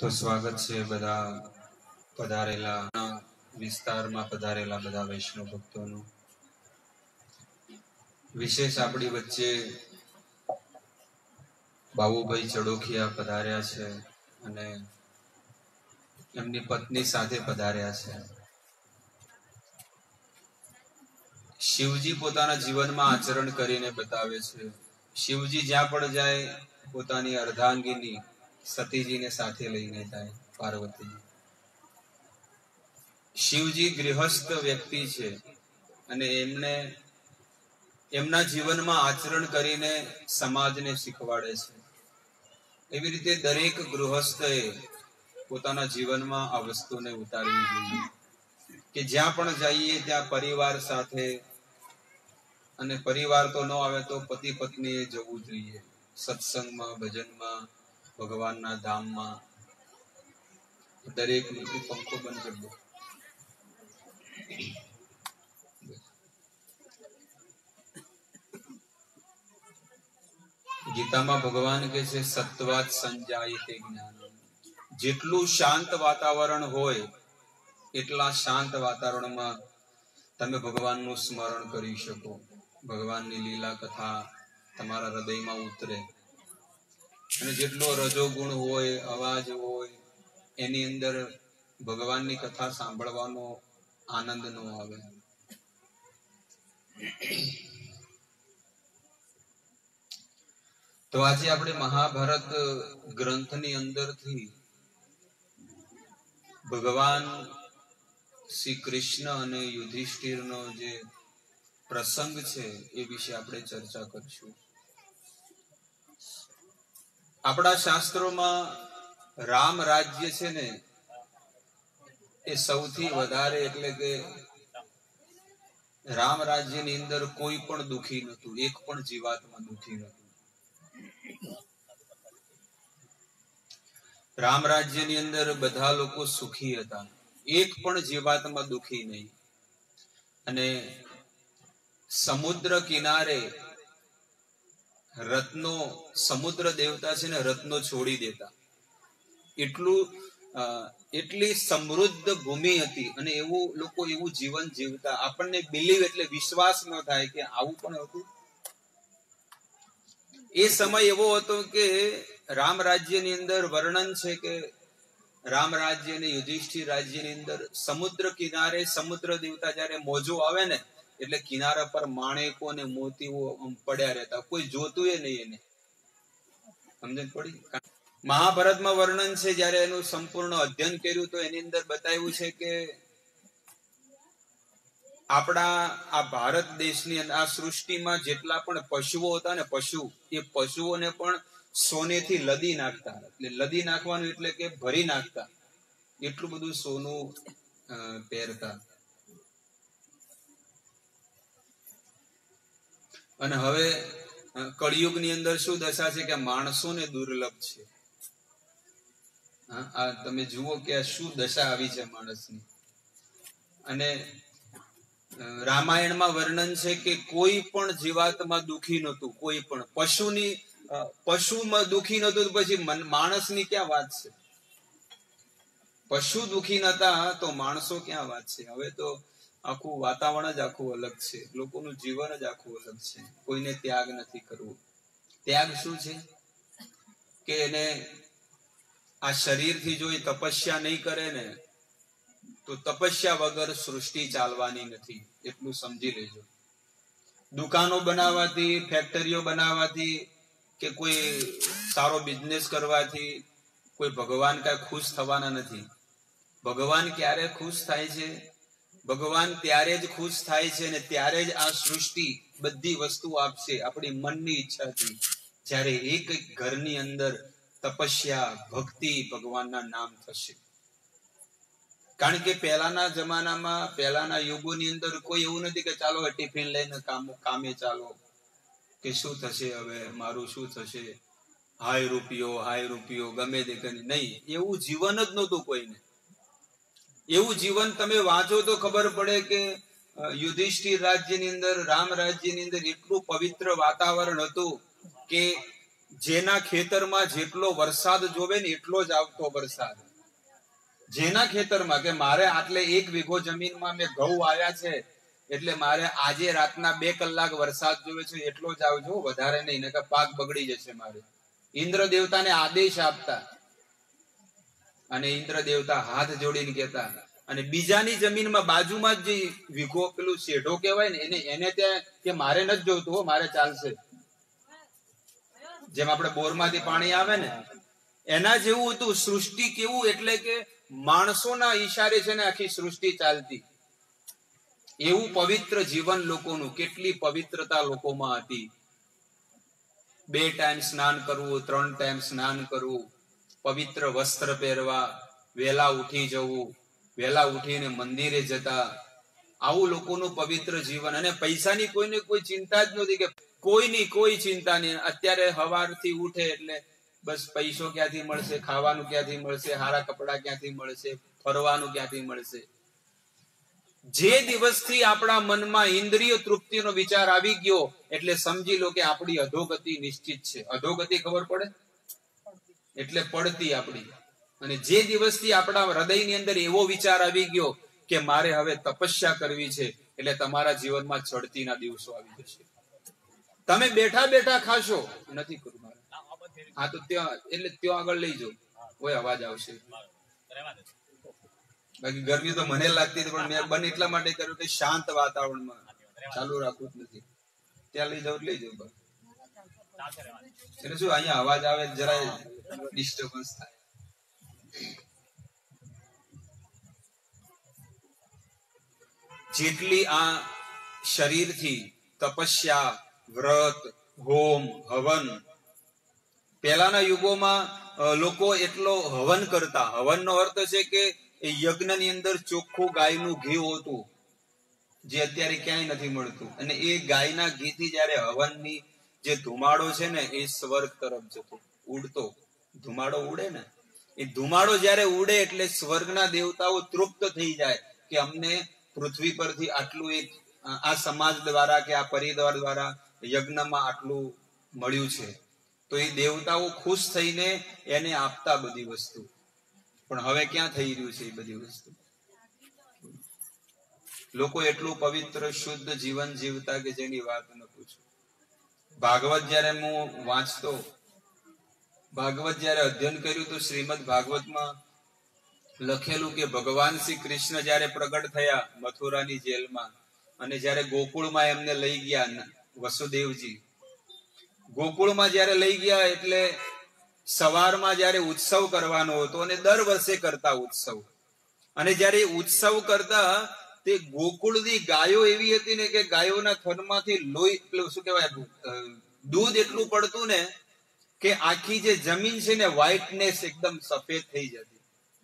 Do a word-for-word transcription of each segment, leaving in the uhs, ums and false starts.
તો સ્વાગત છે બધા પધારેલા વિસ્તારમાં પધારેલા બધા વૈષ્ણવ ભક્તોનું। વિશેષ આપણી વચ્ચે બાબુભાઈ ચડોખિયા પધાર્યા છે અને એમની પત્ની સાથે પધાર્યા છે। શિવજી પોતાના જીવનમાં આચરણ કરીને બતાવે છે। શિવજી જ્યાં પણ જાય પોતાની અર્ધાંગીની સતીજીને સાથે લઈને જાય પાર્વતી। શિવજી ગૃહસ્થ વ્યક્તિ છે અને એમને એમના જીવનમાં આચરણ કરીને સમાજને શીખવાડે છે। એવી રીતે દરેક ગૃહસ્થએ પોતાના જીવનમાં આ વસ્તુને ઉતારવી જોઈએ કે જ્યાં પણ જઈએ ત્યાં પરિવાર સાથે, અને પરિવાર તો ન આવે તો પતિ પત્નીએ જવું જોઈએ સત્સંગમાં, ભજનમાં, ભગવાનના ધામમાં। દરેક પંખો બંધ કરી દો। ગીતામાં ભગવાન કહે છે સત્વાત સંજાયતે જ્ઞાનમ। જેટલું શાંત વાતાવરણ હોય એટલા શાંત વાતાવરણમાં તમે ભગવાનનું સ્મરણ કરી શકો, ભગવાનની લીલા કથા તમારા હૃદયમાં ઉતરે। અને જેટલો રજોગુણ હોય, અવાજ હોય, એની અંદર ભગવાનની કથા સાંભળવાનો આનંદ ન આવે। તો આજે આપણે મહાભારત ગ્રંથની અંદરથી ભગવાન શ્રી કૃષ્ણ અને યુધિષ્ઠિરનો જે પ્રસંગ છે એ વિશે આપણે ચર્ચા કરીશું। આપણા શાસ્ત્રોમાં રામ રાજ્ય છે ને એ સૌથી વધારે, એટલે કે રામ રાજ્યની અંદર કોઈ પણ દુખી નહોતું, એક પણ જીવાતમાં દુખી નહોતું। રામ રાજ્યની અંદર બધા લોકો સુખી હતા, એક પણ જીવાતમાં દુખી નહીં। અને સમુદ્ર કિનારે રત્નો, સમુદ્ર દેવતા છે ને રત્નો છોડી દેતા, એટલું એટલી સમૃદ્ધ ભૂમિ હતી અને એવું લોકો એવું જીવન જીવતા, આપણને બિલીવ એટલે વિશ્વાસ ન થાય કે આવું પણ હતું। એ સમય એવો હતો કે રામ રાજ્યની અંદર વર્ણન છે કે રામ રાજ્ય અને યુધિષ્ઠિર રાજ્યની અંદર સમુદ્ર કિનારે સમુદ્ર દેવતા જયારે મોજો આવે ને એટલે કિનારા પર માણેકો અને મોતીઓ પડ્યા રહેતા, કોઈ જોતું એ નહીં એને, સમજણ પડી? મહાભારતમાં વર્ણન છે, જયારે એનું સંપૂર્ણ અધ્યયન કર્યું તો એની અંદર બતાવ્યું છે કે આપણા આ ભારત દેશની અંદર આ સૃષ્ટિમાં જેટલા પણ પશુઓ હતા ને, પશુ, એ પશુઓને પણ સોનેથી લદી નાખતા, એટલે લદી નાખવાનું એટલે કે ભરી નાખતા, એટલું બધું સોનું પહેરતા। અને હવે કળિયુગની અંદર શું દશા છે કે માણસોને દુર્લભ છે। આ તમે જુઓ કે આ શું દશા આવી છે માણસની। અને રામાયણમાં વર્ણન છે કે કોઈ પણ જીવાતમાં દુખી નહોતું, કોઈ પણ પશુની પશુમાં દુખી નહોતું, પછી માણસની ક્યાં વાત છે? પશુ દુખી નતા તો માણસો ક્યાં વાત છે? હવે તો આખું વાતાવરણ જ આખું અલગ છે, લોકોનું જીવન જ આખું અલગ છે। કોઈને ત્યાગ નથી કરવો। ત્યાગ શું છે કે એને આ શરીરથી જો એ તપસ્યા નહીં કરે ને તો તપસ્યા વગર સૃષ્ટિ ચાલવાની નથી, એટલું સમજી લેજો। દુકાનો બનાવવાથી, ફેક્ટરીઓ બનાવવાથી કે કોઈ સારો બિઝનેસ કરવાથી કોઈ ભગવાન કઈ ખુશ થવાના નથી। ભગવાન ક્યારે ખુશ થાય છે? ભગવાન ત્યારે જ ખુશ થાય છે અને ત્યારે જ આ સૃષ્ટિ બધી વસ્તુ આપશે આપણી મનની ઈચ્છાથી, જ્યારે એક એક ઘરની અંદર તપસ્યા, ભક્તિ, ભગવાનના નામ થશે। કારણ કે પહેલાના જમાનામાં, પહેલાના યુગોની અંદર કોઈ એવું નથી કે ચાલો ટિફિન લઈને કામ કામે ચાલો, કે શું થશે હવે, મારું શું થશે, હાય રૂપિયો, હાય રૂપિયો, ગમે તે કરી, નહીં, એવું જીવન જ નહોતું કોઈને। એવું જીવન તમે વાંચો તો ખબર પડે કે યુધિષ્ઠિર રાજ્યની અંદર, રામ રાજ્યની અંદર એટલું પવિત્ર વાતાવરણ હતું કે જેના ખેતરમાં જેટલો વરસાદ જોવે ને એટલો જ આવતો વરસાદ, જેના ખેતરમાં કે મારે આટલે એક વીઘો જમીનમાં મેં ઘઉં આવ્યા છે એટલે મારે આજે રાતના બે કલાક વરસાદ જોવે છે એટલો જ આવજો, વધારે નહીં, નકર પાક બગડી જશે મારે. ઇન્દ્ર દેવતાને આદેશ આપતા અને ઇન્દ્ર દેવતા હાથ જોડીને કહેતા, અને બીજાની જમીનમાં બાજુમાં જ જે વીઘો પેલું શેઢો કહેવાય ને એને એને ત્યાં કે મારે નથી જોતું હો, મારે ચાલશે. જેમ આપણે બોરમાંથી પાણી આવે ને એના જેવું હતું સૃષ્ટિ. કેવું એટલે કે માણસોના ઈશારે છે ને આખી સૃષ્ટિ ચાલતી. એવું પવિત્ર જીવન લોકોનું, કેટલી પવિત્રતા લોકોમાં હતી. બે ટાઈમ સ્નાન કરવું, ત્રણ ટાઈમ સ્નાન કરવું, પવિત્ર વસ્ત્ર પહેરવા, વહેલા ઉઠી જવું, વહેલા ઉઠીને મંદિરે જતા, આવું લોકોનું પવિત્ર જીવન. અને પૈસાની કોઈને કોઈ ચિંતા જ નહોતી, કે કોઈની કોઈ ચિંતા નહીં. અત્યારે સવારથી ઉઠે એટલે બસ પૈસો ક્યાંથી મળશે, ખાવાનું ક્યાંથી મળશે, સારા કપડા ક્યાંથી મળશે, ફરવાનું ક્યાંથી મળશે. જે દિવસથી આપણા મનમાં ઇન્દ્રિય તૃપ્તિનો વિચાર આવી ગયો એટલે સમજી લો કે આપણી અધોગતિ નિશ્ચિત છે. અધોગતિ ખબર પડે એટલે પડતી આપણી. અને જે દિવસથી આપણા હૃદયની અંદર એવો વિચાર આવી ગયો કે મારે હવે તપસ્યા કરવી છે એટલે તમારા જીવનમાં ચડતીના દિવસો આવી જશે. તમે બેઠા બેઠા ખાશો, નથી કરવું મારે, હા તો ત્યાં એટલે ત્યાં આગળ લઈ જાઓ, કોઈ અવાજ આવશે. બાકી ગરમી તો મને લાગતી હતી પણ મેં બને એટલા માટે કર્યું કે શાંત વાતાવરણમાં ચાલુ રાખવું જ નથી. ત્યાં લઈ જાવ લઈ જાવ, એટલે શું અહીંયા અવાજ આવે જરાય ડિસ્ટર્બન્સ થાય. જેટલી આ શરીરથી તપસ્યા, વ્રત, હોમ, હવન, પહેલાના યુગોમાં લોકો એટલો હવન કરતા. હવનનો અર્થ છે કે યજ્ઞની અંદર ચોખ્ખું ગાયનું ઘી હોતું, જે અત્યારે ક્યાંય નથી મળતું. અને એ ગાયના ઘીથી જયારે હવનની જે ધુમાડો છે ને એ સ્વર્ગ તરફ જતો, ઉડતો ધુમાડો ઉડે ને, એ ધુમાડો જયારે ઉડે એટલે સ્વર્ગના દેવતાઓ તૃપ્ત થઈ જાય કે અમને પૃથ્વી પરથી આટલું એક આ સમાજ દ્વારા કે આ પરિવાર દ્વારા યજ્ઞમાં આટલું મળ્યું છે. તો એ દેવતાઓ ખુશ થઈને એને આપતા બધી વસ્તુ. પણ હવે ક્યાં થઈ રહ્યું છે એ બધી વસ્તુ? લોકો એટલું પવિત્ર શુદ્ધ જીવન જીવતા કે જેની વાત ન પૂછો. ભાગવત જયારે હું વાંચતો, ભાગવત જયારે અધ્યયન કર્યું તો શ્રીમદ ભાગવતમાં લખેલું કે ભગવાન શ્રી કૃષ્ણ જયારે પ્રગટ થયા મથુરાની જેલમાં, અને જયારે ગોકુળમાં એમને લઈ ગયા વસુદેવજી, ગોકુળમાં જયારે લઈ ગયા એટલે સવારમાં જયારે ઉત્સવ કરવાનો હતો અને દર વર્ષે કરતા ઉત્સવ, અને જયારે ઉત્સવ કરતા તે ગોકુળની ગાયો એવી હતી ને કે ગાયોના થનમાંથી લોહી પેલું શું કહેવાય દૂધ એટલું પડતું ને કે આખી જે જમીન છે ને વ્હાઇટનેસ એકદમ સફેદ થઈ જતી.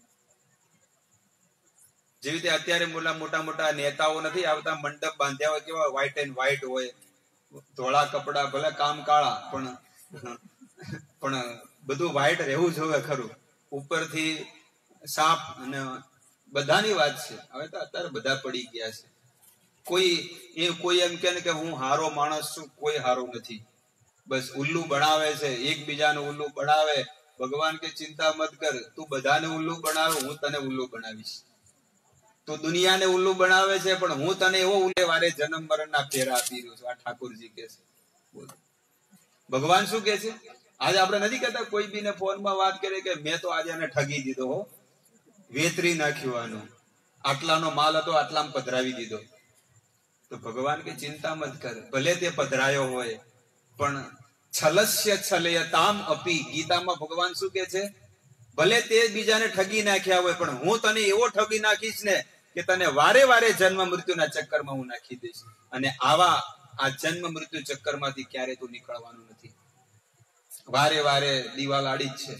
જેવી રીતે અત્યારે મોટા મોટા મોટા નેતાઓ નથી આવતા, મંડપ બાંધ્યા હોય કેવા વ્હાઇટ એન્ડ વ્હાઇટ હોય, ધોળા કપડા, ભલે કામ કાળા પણ પણ બધું વ્હાઇટ રહેવું જોવે ખરું, ઉપરથી સાપ અને બધાની વાત છે. હવે તો અત્યારે બધા પડી ગયા છે. કોઈ એ કોઈ એમ કે ને કે હું હારો માણસ છું, કોઈ હારો નથી, બસ ઉલ્લુ બનાવે છે, એકબીજાને ઉલ્લુ બનાવે. ભગવાન કે ચિંતા મત કર, તું બધાને ઉલ્લુ બનાવે, હું તને ઉલ્લુ બનાવીશ. તું દુનિયાને ઉલ્લુ બનાવે છે પણ હું તને એવો ઉલ્લે વારે જન્મ મરણના ફેરા આપી રહ્યો છું. આ ઠાકોરજી કે છે. બોલો ભગવાન શું કે છે? આજે આપણે નથી કહેતા કોઈ બીને ફોનમાં વાત કરે કે મેં તો આજે એને ઠગી દીધો હો, વેતરી નાખ્યું, આનું આટલાનો માલ હતો આટલામાં પધરાવી દીધો. તો ભગવાન કે ચિંતા મત કર, ભલે તે પધરાયો હોય પણ છલસ્ય છલયતામ અપી, ગીતામાં ભગવાન શું કે છે? ભલે તે બીજાને ઠગી નાખ્યા હોય પણ હું તને એવો ઠગી નાખીશ ને કે તને વારે વારે જન્મ મૃત્યુના ચક્કરમાં હું નાખી દઈશ. અને આવા આ જન્મ મૃત્યુ ચક્કરમાંથી ક્યારે તું નીકળવાનું નથી. વારે વારે દિવાલ આડી જ છે,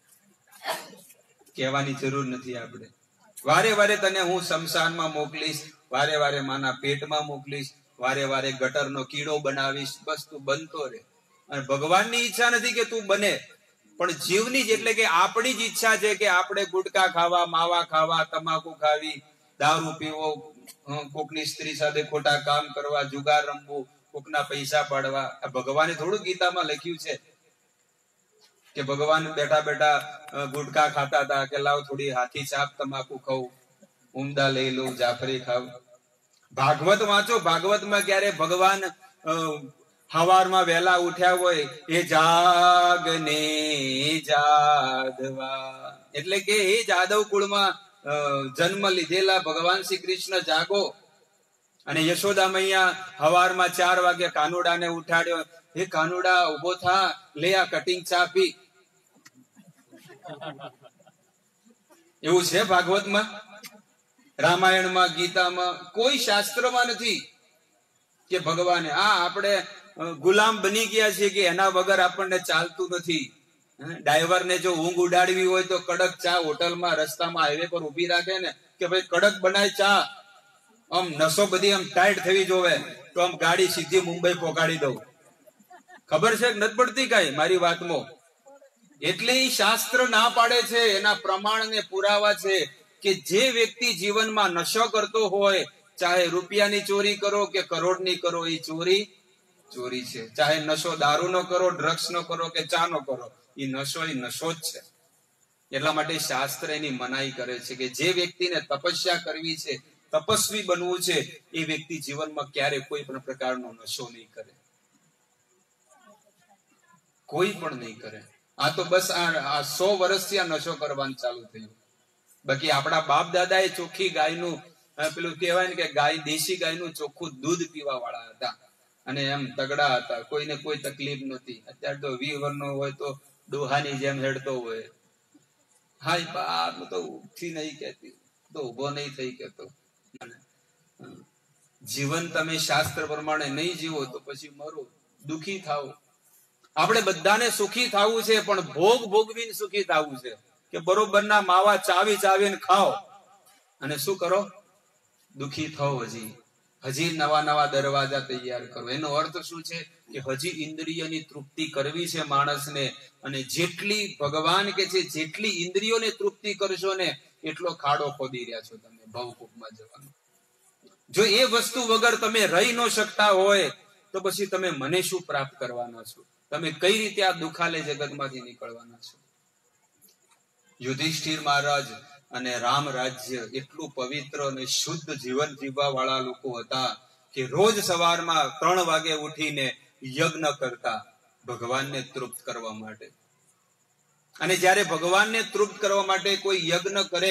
કહેવાની જરૂર નથી આપણે. વારે વારે તને હું શમશાનમાં મોકલીશ, વારે વારે માના પેટમાં મોકલીશ, વારે વારે ગટરનો કીડો બનાવીશ. બસ તું બનતો રહે. અને ભગવાનની ઈચ્છા નથી કે તું બને, પણ જીવની જ, એટલે કે આપણી જ ઈચ્છા છે કે આપણે ગુટકા ખાવા, માવા ખાવા, તમાકુ ખાવી, દારૂ પીવો, કોકની સ્ત્રી સાથે ખોટા કામ કરવા, જુગાર રમવું, કોકના પૈસા પાડવા. ભગવાને થોડું ગીતામાં લખ્યું છે કે ભગવાન બેઠા બેઠા ગુટકા ખાતા હતા કે લાવ થોડી હાથી ચાપ તમાકુ ખાઉં, ઉમદા લઈ લઉં, જાફરી ખાવ. ભાગવત વાંચો, ભાગવતમાં ક્યારે ભગવાન હવારમાં વહેલા ઉઠ્યા હોય એ જાગને જાદવા, એટલે કે એ જાદવ કુળમાં જન્મ લીધેલા ભગવાન શ્રી કૃષ્ણ જાગો. અને યશોદા મૈયા હવારમાં ચાર વાગે કાનુડાને ઉઠાડ્યો, હે કાનુડા ઉભો થા, લે આ કટિંગ ચા પી. એવું છે ભાગવતમાં, રામાયણમાં, ગીતામાં, કોઈ શાસ્ત્રમાં નથી કે ભગવાને આ આપણે ગુલામ બની ગયા છે કે એના વગર આપણને ચાલતું નથી. ડ્રાઈવર ને જો ઊંઘ ઉડાડવી હોય તો કડક ચા હોટલમાં રસ્તામાં હાઈવે પર ઉભી રાખે ને કે ભાઈ કડક બનાય ચા, આમ નસો બધી આમ ટાઈટ થવી જોવે તો આમ ગાડી સીધી મુંબઈ પહોંચાડી દઉં. ખબર છે કે નથી પડતી કઈ મારી વાતમાં? એટલે એ શાસ્ત્ર ના પાડે છે, એના પ્રમાણ ને પુરાવા છે કે જે વ્યક્તિ જીવનમાં નશો કરતો હોય, ચાહે રૂપિયાની ચોરી કરો કે કરોડની કરો, એ ચોરી ચોરી છે. ચાહે નશો દારૂ નો કરો, ડ્રગ્સ નો કરો કે ચા નો કરો, એ નશો એ નશો જ છે. એટલા માટે શાસ્ત્ર એની મનાઈ કરે છે કે જે વ્યક્તિને તપસ્યા કરવી છે, તપસ્વી બનવું છે, એ વ્યક્તિ જીવનમાં ક્યારે કોઈ પણ પ્રકારનો નશો નહીં કરે, કોઈ પણ નહીં કરે. આ તો બસ આ સો વર્ષથી આ નશો કરવાનું ચાલુ થયું. બાકી આપણા બાપ દાદા એ ચોખ્ખી ગાયનું પેલું કહેવાય ને કે ગાય, દેશી ગાયનું ચોખ્ખું દૂધ પીવા વાળા હતા અને એમ તગડા હતા, કોઈને કોઈ તકલીફ નથી. અત્યારે તો વી વર્ષનો હોય તો ડોહાની જેમ હેડતો હોય. હા બાપ તો ઉઠી નહીં કેતી, તો ઉભો નહીં થઈ કેતો. જીવન તમે શાસ્ત્ર પ્રમાણે નહીં જીવો તો પછી મરો, દુખી થાવ. આપણે બધાને સુખી થવું છે, પણ ભોગ ભોગવીને સુખી થવું છે કે બરોબરના માવા ચાવી ચાવીને ખાઓ અને શું કરો? દુખી થાવ. હજી હજી નવા નવા દરવાજા તૈયાર કરો. એનો અર્થ શું છે કે હજી ઇન્દ્રિયની તૃપ્તિ કરવી છે માણસને, અને જેટલી ભગવાન કે છે જેટલી ઇન્દ્રિયોને તૃપ્તિ કરશો ને એટલો ખાડો ખોદી રહ્યા છો તમે ભવકૂપમાં જવાનો. જો એ વસ્તુ વગર તમે રહી ન શકતા હોય તો પછી તમે મને શું પ્રાપ્ત કરવાના છો? તમે કઈ રીતે આ દુખાલે જગતમાંથી નીકળવાના છો? યુધિષ્ઠિર મહારાજ અને રામ રાજ્ય એટલું પવિત્ર અને શુદ્ધ જીવન જીવવા વાળા લોકો હતા કે રોજ સવારમાં ત્રણ વાગે ઉઠીને યજ્ઞ કરતા ભગવાનને તૃપ્ત કરવા માટે. અને જયારે ભગવાનને તૃપ્ત કરવા માટે કોઈ યજ્ઞ કરે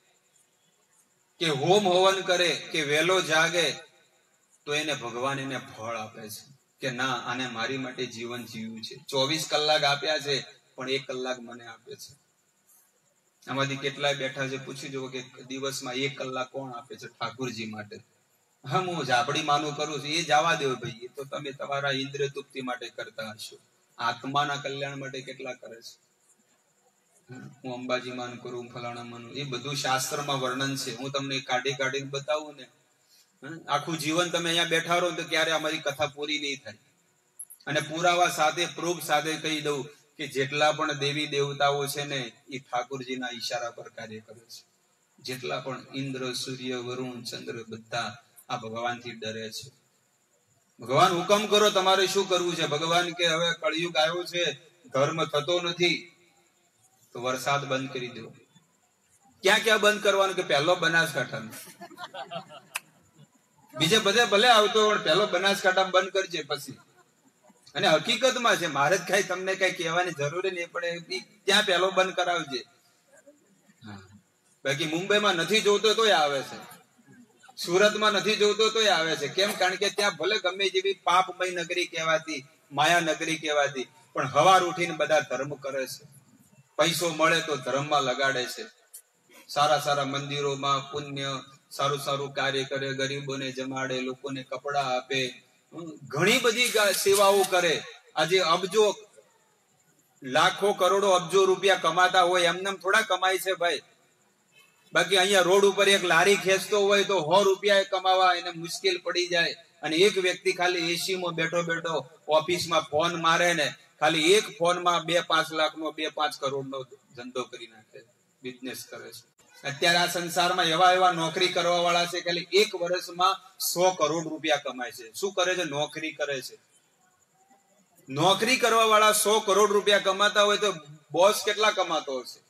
કે હોમ હવન કરે કે વેલો જાગે તો એને ભગવાન એને ફળ આપે છે કે ના, આને મારી માટે જીવન જીવ્યું છે. ચોવીસ કલાક આપ્યા છે પણ એક કલાક મને આપે છે. આમાંથી કેટલાય બેઠા છે, પૂછી જુઓ કે દિવસમાં એક કલાક કોણ આપે છે ઠાકુરજી માટે? હા, હું ઝાપડી માનું કરું છું, એ જવા દો ભાઈ, એ તો તમે તમારા ઇન્દ્રિય તૃપ્તિ માટે કરતા હશો. આત્માના કલ્યાણ માટે કેટલા કરે છે? હું અંબાજી માન કરું, ફલાણા માનું, એ બધું શાસ્ત્રમાં વર્ણન છે. હું તમને કાઢી કાઢીને બતાવું ને, આખું જીવન તમે અહીંયા બેઠા રહો તો ક્યારે અમારી કથા પૂરી નહીં થાય. અને પુરાવા સાથે, પ્રૂફ સાથે કહી દઉં કે જેટલા પણ દેવી દેવતાઓ છે ને એ ઠાકોરજીના ઈશારા પર કાર્ય કરે છે. જેટલા પણ ઇન્દ્ર, સૂર્ય, વરુણ, ચંદ્ર, બધા આ ભગવાનથી ડરે છે. ભગવાન હુકમ કરો, તમારે શું કરવું છે? ભગવાન કે હવે કળિયુગ આવ્યો છે, ધર્મ થતો નથી, તો વરસાદ બંધ કરી દો. ક્યાં ક્યાં બંધ કરવાનું? કે પહેલો બનાસકાંઠાનો, બીજે બધે ભલે આવતો પણ પહેલો બનાસકાંઠા બંધ કરજે પછી. અને હકીકતમાં છે, મારે જ કઈ તમને કઈ કહેવાની જરૂર નહીં પડે, ત્યાં પહેલો બંધ કરાવજે. બાકી મુંબઈમાં નથી જોતો તોય આવે છે, સુરતમાં નથી જોતો તોય આવે છે. કેમ? કારણ કે ત્યાં ભલે ગમે જેવી પાપમય નગરી કહેવાતી, માયા નગરી કહેવાતી, પણ હવાર ઉઠીને બધા ધર્મ કરે છે. પૈસો મળે તો ધર્મમાં લગાડે છે, સારા સારા મંદિરોમાં પુણ્ય, સારું સારું કાર્ય કરે, ગરીબોને જમાડે, લોકોને કપડા આપે, ઘણી બધી સેવાઓ કરે. આજે અબજો, લાખો, કરોડો, અબજો રૂપિયા કમાતા હોય એમને થોડા કમાય છે ભાઈ. બાકી અહીંયા રોડ ઉપર એક લારી ખેંચતો હોય તો સો રૂપિયા કમાવા એને મુશ્કેલ પડી જાય. અને એક વ્યક્તિ ખાલી એસી માં બેઠો બેઠો ઓફિસમાં ફોન મારે ને ખાલી એક ફોનમાં બે પાંચ લાખ નો બે પાંચ કરોડ નો ધંધો કરી નાખે, બિઝનેસ કરે છે. અત્યારે આ સંસારમાં એવા એવા નોકરી કરવા વાળા છે ખાલી એક વર્ષમાં સો કરોડ રૂપિયા કમાય છે. શું કરે છે? નોકરી કરે છે. નોકરી કરવા વાળા સો કરોડ રૂપિયા કમાતા હોય તો બોસ કેટલા કમાતો હશે?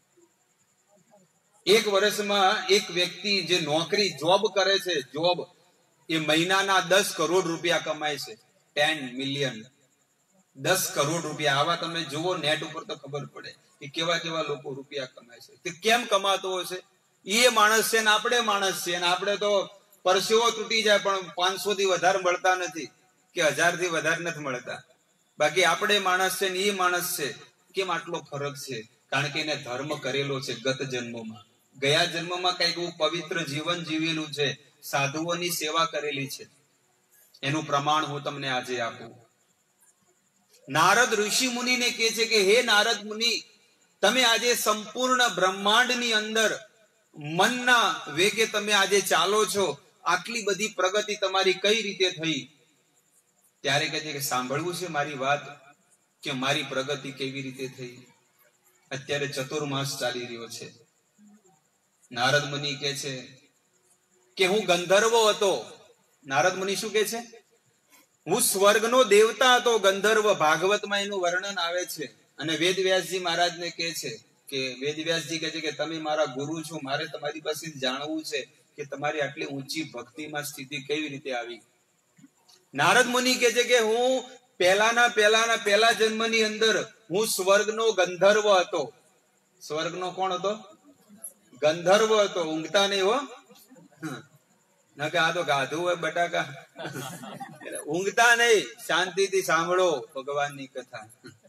એક વર્ષમાં એક વ્યક્તિ જે નોકરી જોબ કરે છે, જોબ, એ મહિનાના દસ કરોડ રૂપિયા કમાય છે. ટેન મિલિયન, દસ કરોડ રૂપિયા. આવા તમે જુઓ નેટ ઉપર તો ખબર પડે કે કેવા કેવા લોકો રૂપિયા કમાય છે. તે કેમ કમાતો હશે? એ માણસ છે ને આપણે માણસ છે, અને આપણે તો પરસેવો તૂટી જાય પણ પાંચસો થી વધારે મળતા નથી કે હજાર થી વધારે નથી મળતા. બાકી આપણે માણસ છે ને એ માણસ છે. કેમ આટલો ફરક છે? કારણ કે એને ધર્મ કરેલો છે ગત જન્મમાં. ગયા જન્મમાં કઈક એવું પવિત્ર જીવન જીવેલું છે, સાધુઓની સેવા કરેલી છે. એનું પ્રમાણ હું તમને આજે આપું. નારદ ઋષિ મુનિને કહે છે કે હે નારદ મુનિ, તમે આજે સંપૂર્ણ બ્રહ્માંડની અંદર મનના વેગે તમે આજે ચાલો છો, આટલી બધી પ્રગતિ તમારી કઈ રીતે થઈ? ત્યારે કહે છે કે સાંભળવું છે મારી વાત, કે મારી પ્રગતિ કેવી રીતે થઈ? અત્યારે ચતુર્માસ ચાલી રહ્યો છે. નારદ મુનિ કહે છે કે હું ગંધર્વ હતો. નારદ મુનિ શું કહે છે? હું સ્વર્ગનો દેવતા હતો, ગંધર્વ. ભાગવતમાં એનું વર્ણન આવે છે. અને વેદવ્યાસજી મહારાજને કહે છે કે વેદવ્યાસજી કહે છે કે તમે મારા ગુરુ છો, મારે તમારી પાસે જાણવું છે કે તમારી આટલી ઊંચી ભક્તિમાં સ્થિતિ કેવી રીતે આવી? નારદ મુનિ કહે છે કે હું પહેલાના પહેલાના પહેલા જન્મની અંદર હું સ્વર્ગનો ગંધર્વ હતો. સ્વર્ગનો કોણ હતો? ગંધર્વ હતો. ઊંઘતા નહીં હો, ના કે આ તો ગાધું હોય બટાકા. ઊંઘતા નહીં, શાંતિથી સાંભળો ભગવાનની કથા.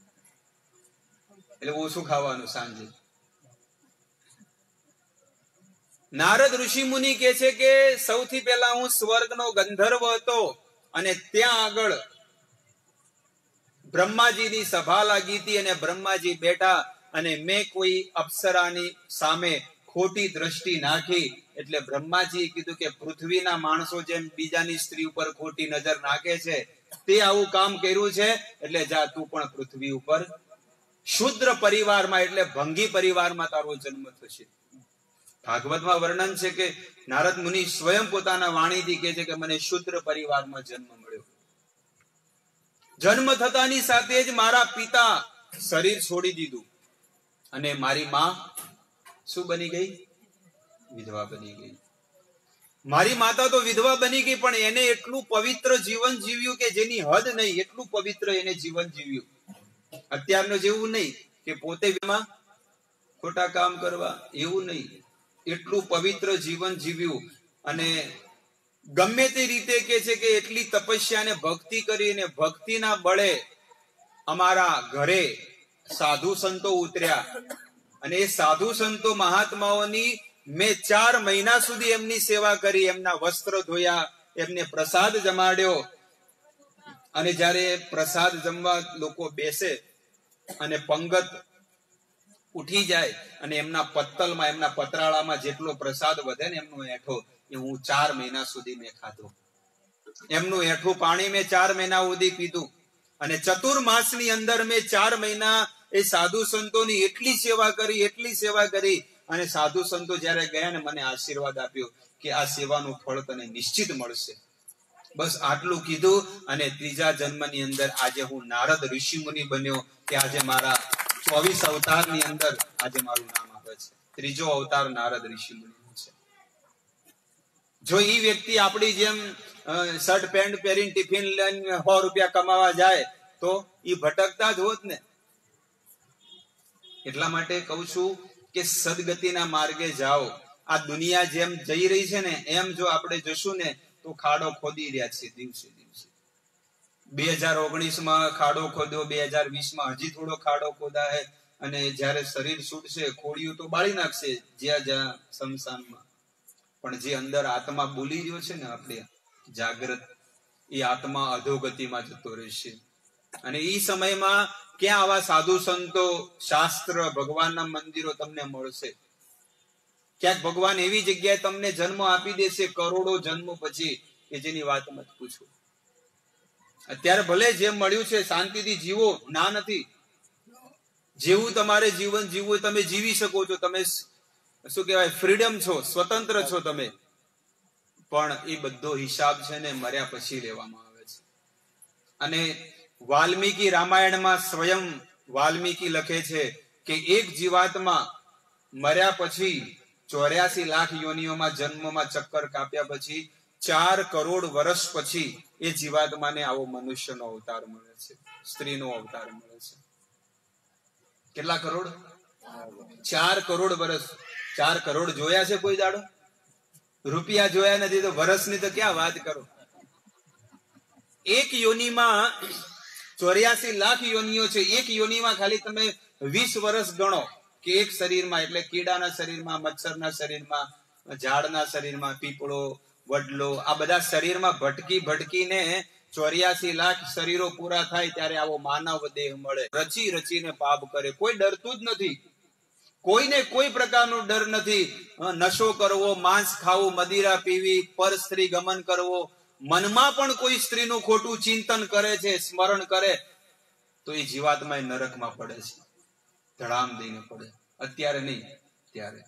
એટલે ઓછું ખાવાનું સાંજે. નારદ ઋષિ મુનિ કહે છે કે સૌથી પહેલા હું સ્વર્ગનો ગંધર્વ હતો, અને ત્યાં આગળ બ્રહ્માજીની સભા લાગી હતી, અને બ્રહ્માજી બેઠા, અને મેં કોઈ અપ્સરાની સામે ખોટી દ્રષ્ટિ નાખી. એટલે બ્રહ્માજી કીધું કે પૃથ્વીના માણસો જેમ બીજાની સ્ત્રી ઉપર ખોટી નજર નાખે છે, તે આવું કામ કર્યું છે, એટલે જા તું પણ પૃથ્વી ઉપર શુદ્ર પરિવારમાં એટલે ભંગી પરિવારમાં તારો જન્મ થશે. ભાગવતમાં વર્ણન છે કે નારદ મુનિ સ્વયં પોતાના વાણીથી કહે છે કે મને શુદ્ર પરિવારમાં જન્મ મળ્યો. જન્મ થતાની સાથે જ મારા પિતા શરીર છોડી દીધું, અને મારી માં શું બની ગઈ? વિધવા બની ગઈ. મારી માતા તો વિધવા બની ગઈ, પણ એને એટલું પવિત્ર જીવન જીવ્યું કે જેની હદ નહીં. એટલું પવિત્ર એને જીવન જીવ્યું. અત્યારનું જેવું નહીં કે પોતે ખોટા કામ કરવા, એવું નહીં. એટલું પવિત્ર જીવન જીવ્યું. અને ગમે તે રીતે કે છે કે એટલી તપસ્યા અને ભક્તિ કરીને ભક્તિના બળે અમારા ઘરે સાધુ સંતો ઉતર્યા. અને એ સાધુ સંતો મહાત્માઓની મેં ચાર મહિના સુધી એમની સેવા કરી. એમના વસ્ત્ર ધોયા, એમને પ્રસાદ જમાડ્યો. અને જયારે પ્રસાદ જમવા લોકો બેસે અને પંગત ઉઠી જાય, અને એમના પત્તલમાં, એમના પતરાળામાં જેટલો પ્રસાદ વધે ને એમનો એઠો, એ હું ચાર મહિના સુધી મેં ખાધો. એમનું એઠું પાણી મેં ચાર મહિના સુધી પીધું. અને ચતુર્માસ ની અંદર મેં ચાર મહિના એ સાધુ સંતોની એટલી સેવા કરી, એટલી સેવા કરી. અને સાધુ સંતો જયારે ગયા ને મને આશીર્વાદ આપ્યો કે આ સેવાનું ફળ તને નિશ્ચિત મળશે. બસ આટલું કીધું, અને ત્રીજા જન્મની અંદર આજે હું નારદ ઋષિ મુનિ બન્યો, કે આજે મારા ચોવીસ અવતાર ની અંદર આજે મારું નામ આવે છે. ત્રીજો અવતાર નારદ ઋષિ મુનિ છે. જો ઈ વ્યક્તિ આપણી જેમ શર્ટ પેન્ટ પહેરીને ટિફિન લઈને સો રૂપિયા કમાવા જાય તો ઈ ભટકતા જ હોત ને. એટલા માટે કઉ છું કે સદગતિના માર્ગે જાઓ. આ દુનિયા જેમ જઈ રહી છે ને એમ જો આપણે જશું ને તો ખાડો ખોદી રહ્યા છે દિવસે દિવસે. બે હજાર ઓગણીસ માં ખાડો ખોદ્યો, બે હજાર વીસ માં હજી થોડો ખાડો ખોદાય, અને જયારે શરીર છૂટશે ખોડિયું તો બાળી નાખશે જ્યાં જ્યાં શમશાનમાં. પણ જે અંદર આત્મા બોલી રહ્યો છે ને આપણે જાગ્રત, એ આત્મા અધોગતિમાં જતો રહેશે. અને એ સમયમાં ક્યાં આવા સાધુ સંતો, શાસ્ત્ર, ભગવાનના મંદિરો તમને મળશે? ક્યાંક ભગવાન એવી જગ્યાએ તમને જન્મ આપી દેશે કરોડો જન્મ પછી કે જેની વાત મત પૂછો. અત્યારે ભલે જેમ મળ્યું છે શાંતિથી જીવો, ના નથી. જેવું તમારે જીવન જીવવું તમે જીવી શકો છો. તમે શું કહેવાય, ફ્રીડમ છો, સ્વતંત્ર છો તમે. પણ એ બધો હિસાબ છે ને મર્યા પછી લેવામાં આવે છે. અને વાલ્મીકી રામાયણમાં સ્વયં વાલ્મીકી લખે છે કે એક જીવાત્મા મર્યા પછી ચોર્યાસી લાખ યોનિઓમાં જન્મમાં ચક્કર કાપ્યા પછી ચાર કરોડ વર્ષ પછી એ જીવાત્માને આવો મનુષ્યનો અવતાર મળે છે, સ્ત્રીનો અવતાર મળે છે. કેટલા કરોડ? ચાર કરોડ વર્ષ. ચાર કરોડ જોયા છે કોઈ દાડો? રૂપિયા જોયા નથી તો વર્ષની તો ક્યાં વાત કરો. એક યોનિમાં ચોર્યાસી લાખ યોનિઓ છે. એક યોનિમાં ખાલી તમે વીસ વર્ષ ગણો કે એક શરીરમાં, એટલે કીડાના શરીરમાં, મચ્છરના શરીરમાં, ઝાડના શરીરમાં, પીપળો, વડલો, આ બધા શરીરમાં ભટકી ભટકીને ચોર્યાસી લાખ શરીરો પૂરા થાય ત્યારે આવો માનવ દેહ મળે. રચી રચીને પાપ કરે, કોઈ ડરતું જ નથી, કોઈને કોઈ પ્રકારનો ડર નથી. નશો કરવો, માંસ ખાવું, મદિરા પીવી, પર સ્ત્રી ગમન કરવો, મનમાં પણ કોઈ સ્ત્રીનું ખોટું ચિંતન કરે છે, સ્મરણ કરે તો એ જીવાત્મા નરકમાં પડે છે, ધડામ દઈને પડે. અત્યારે નહીં, ત્યારે.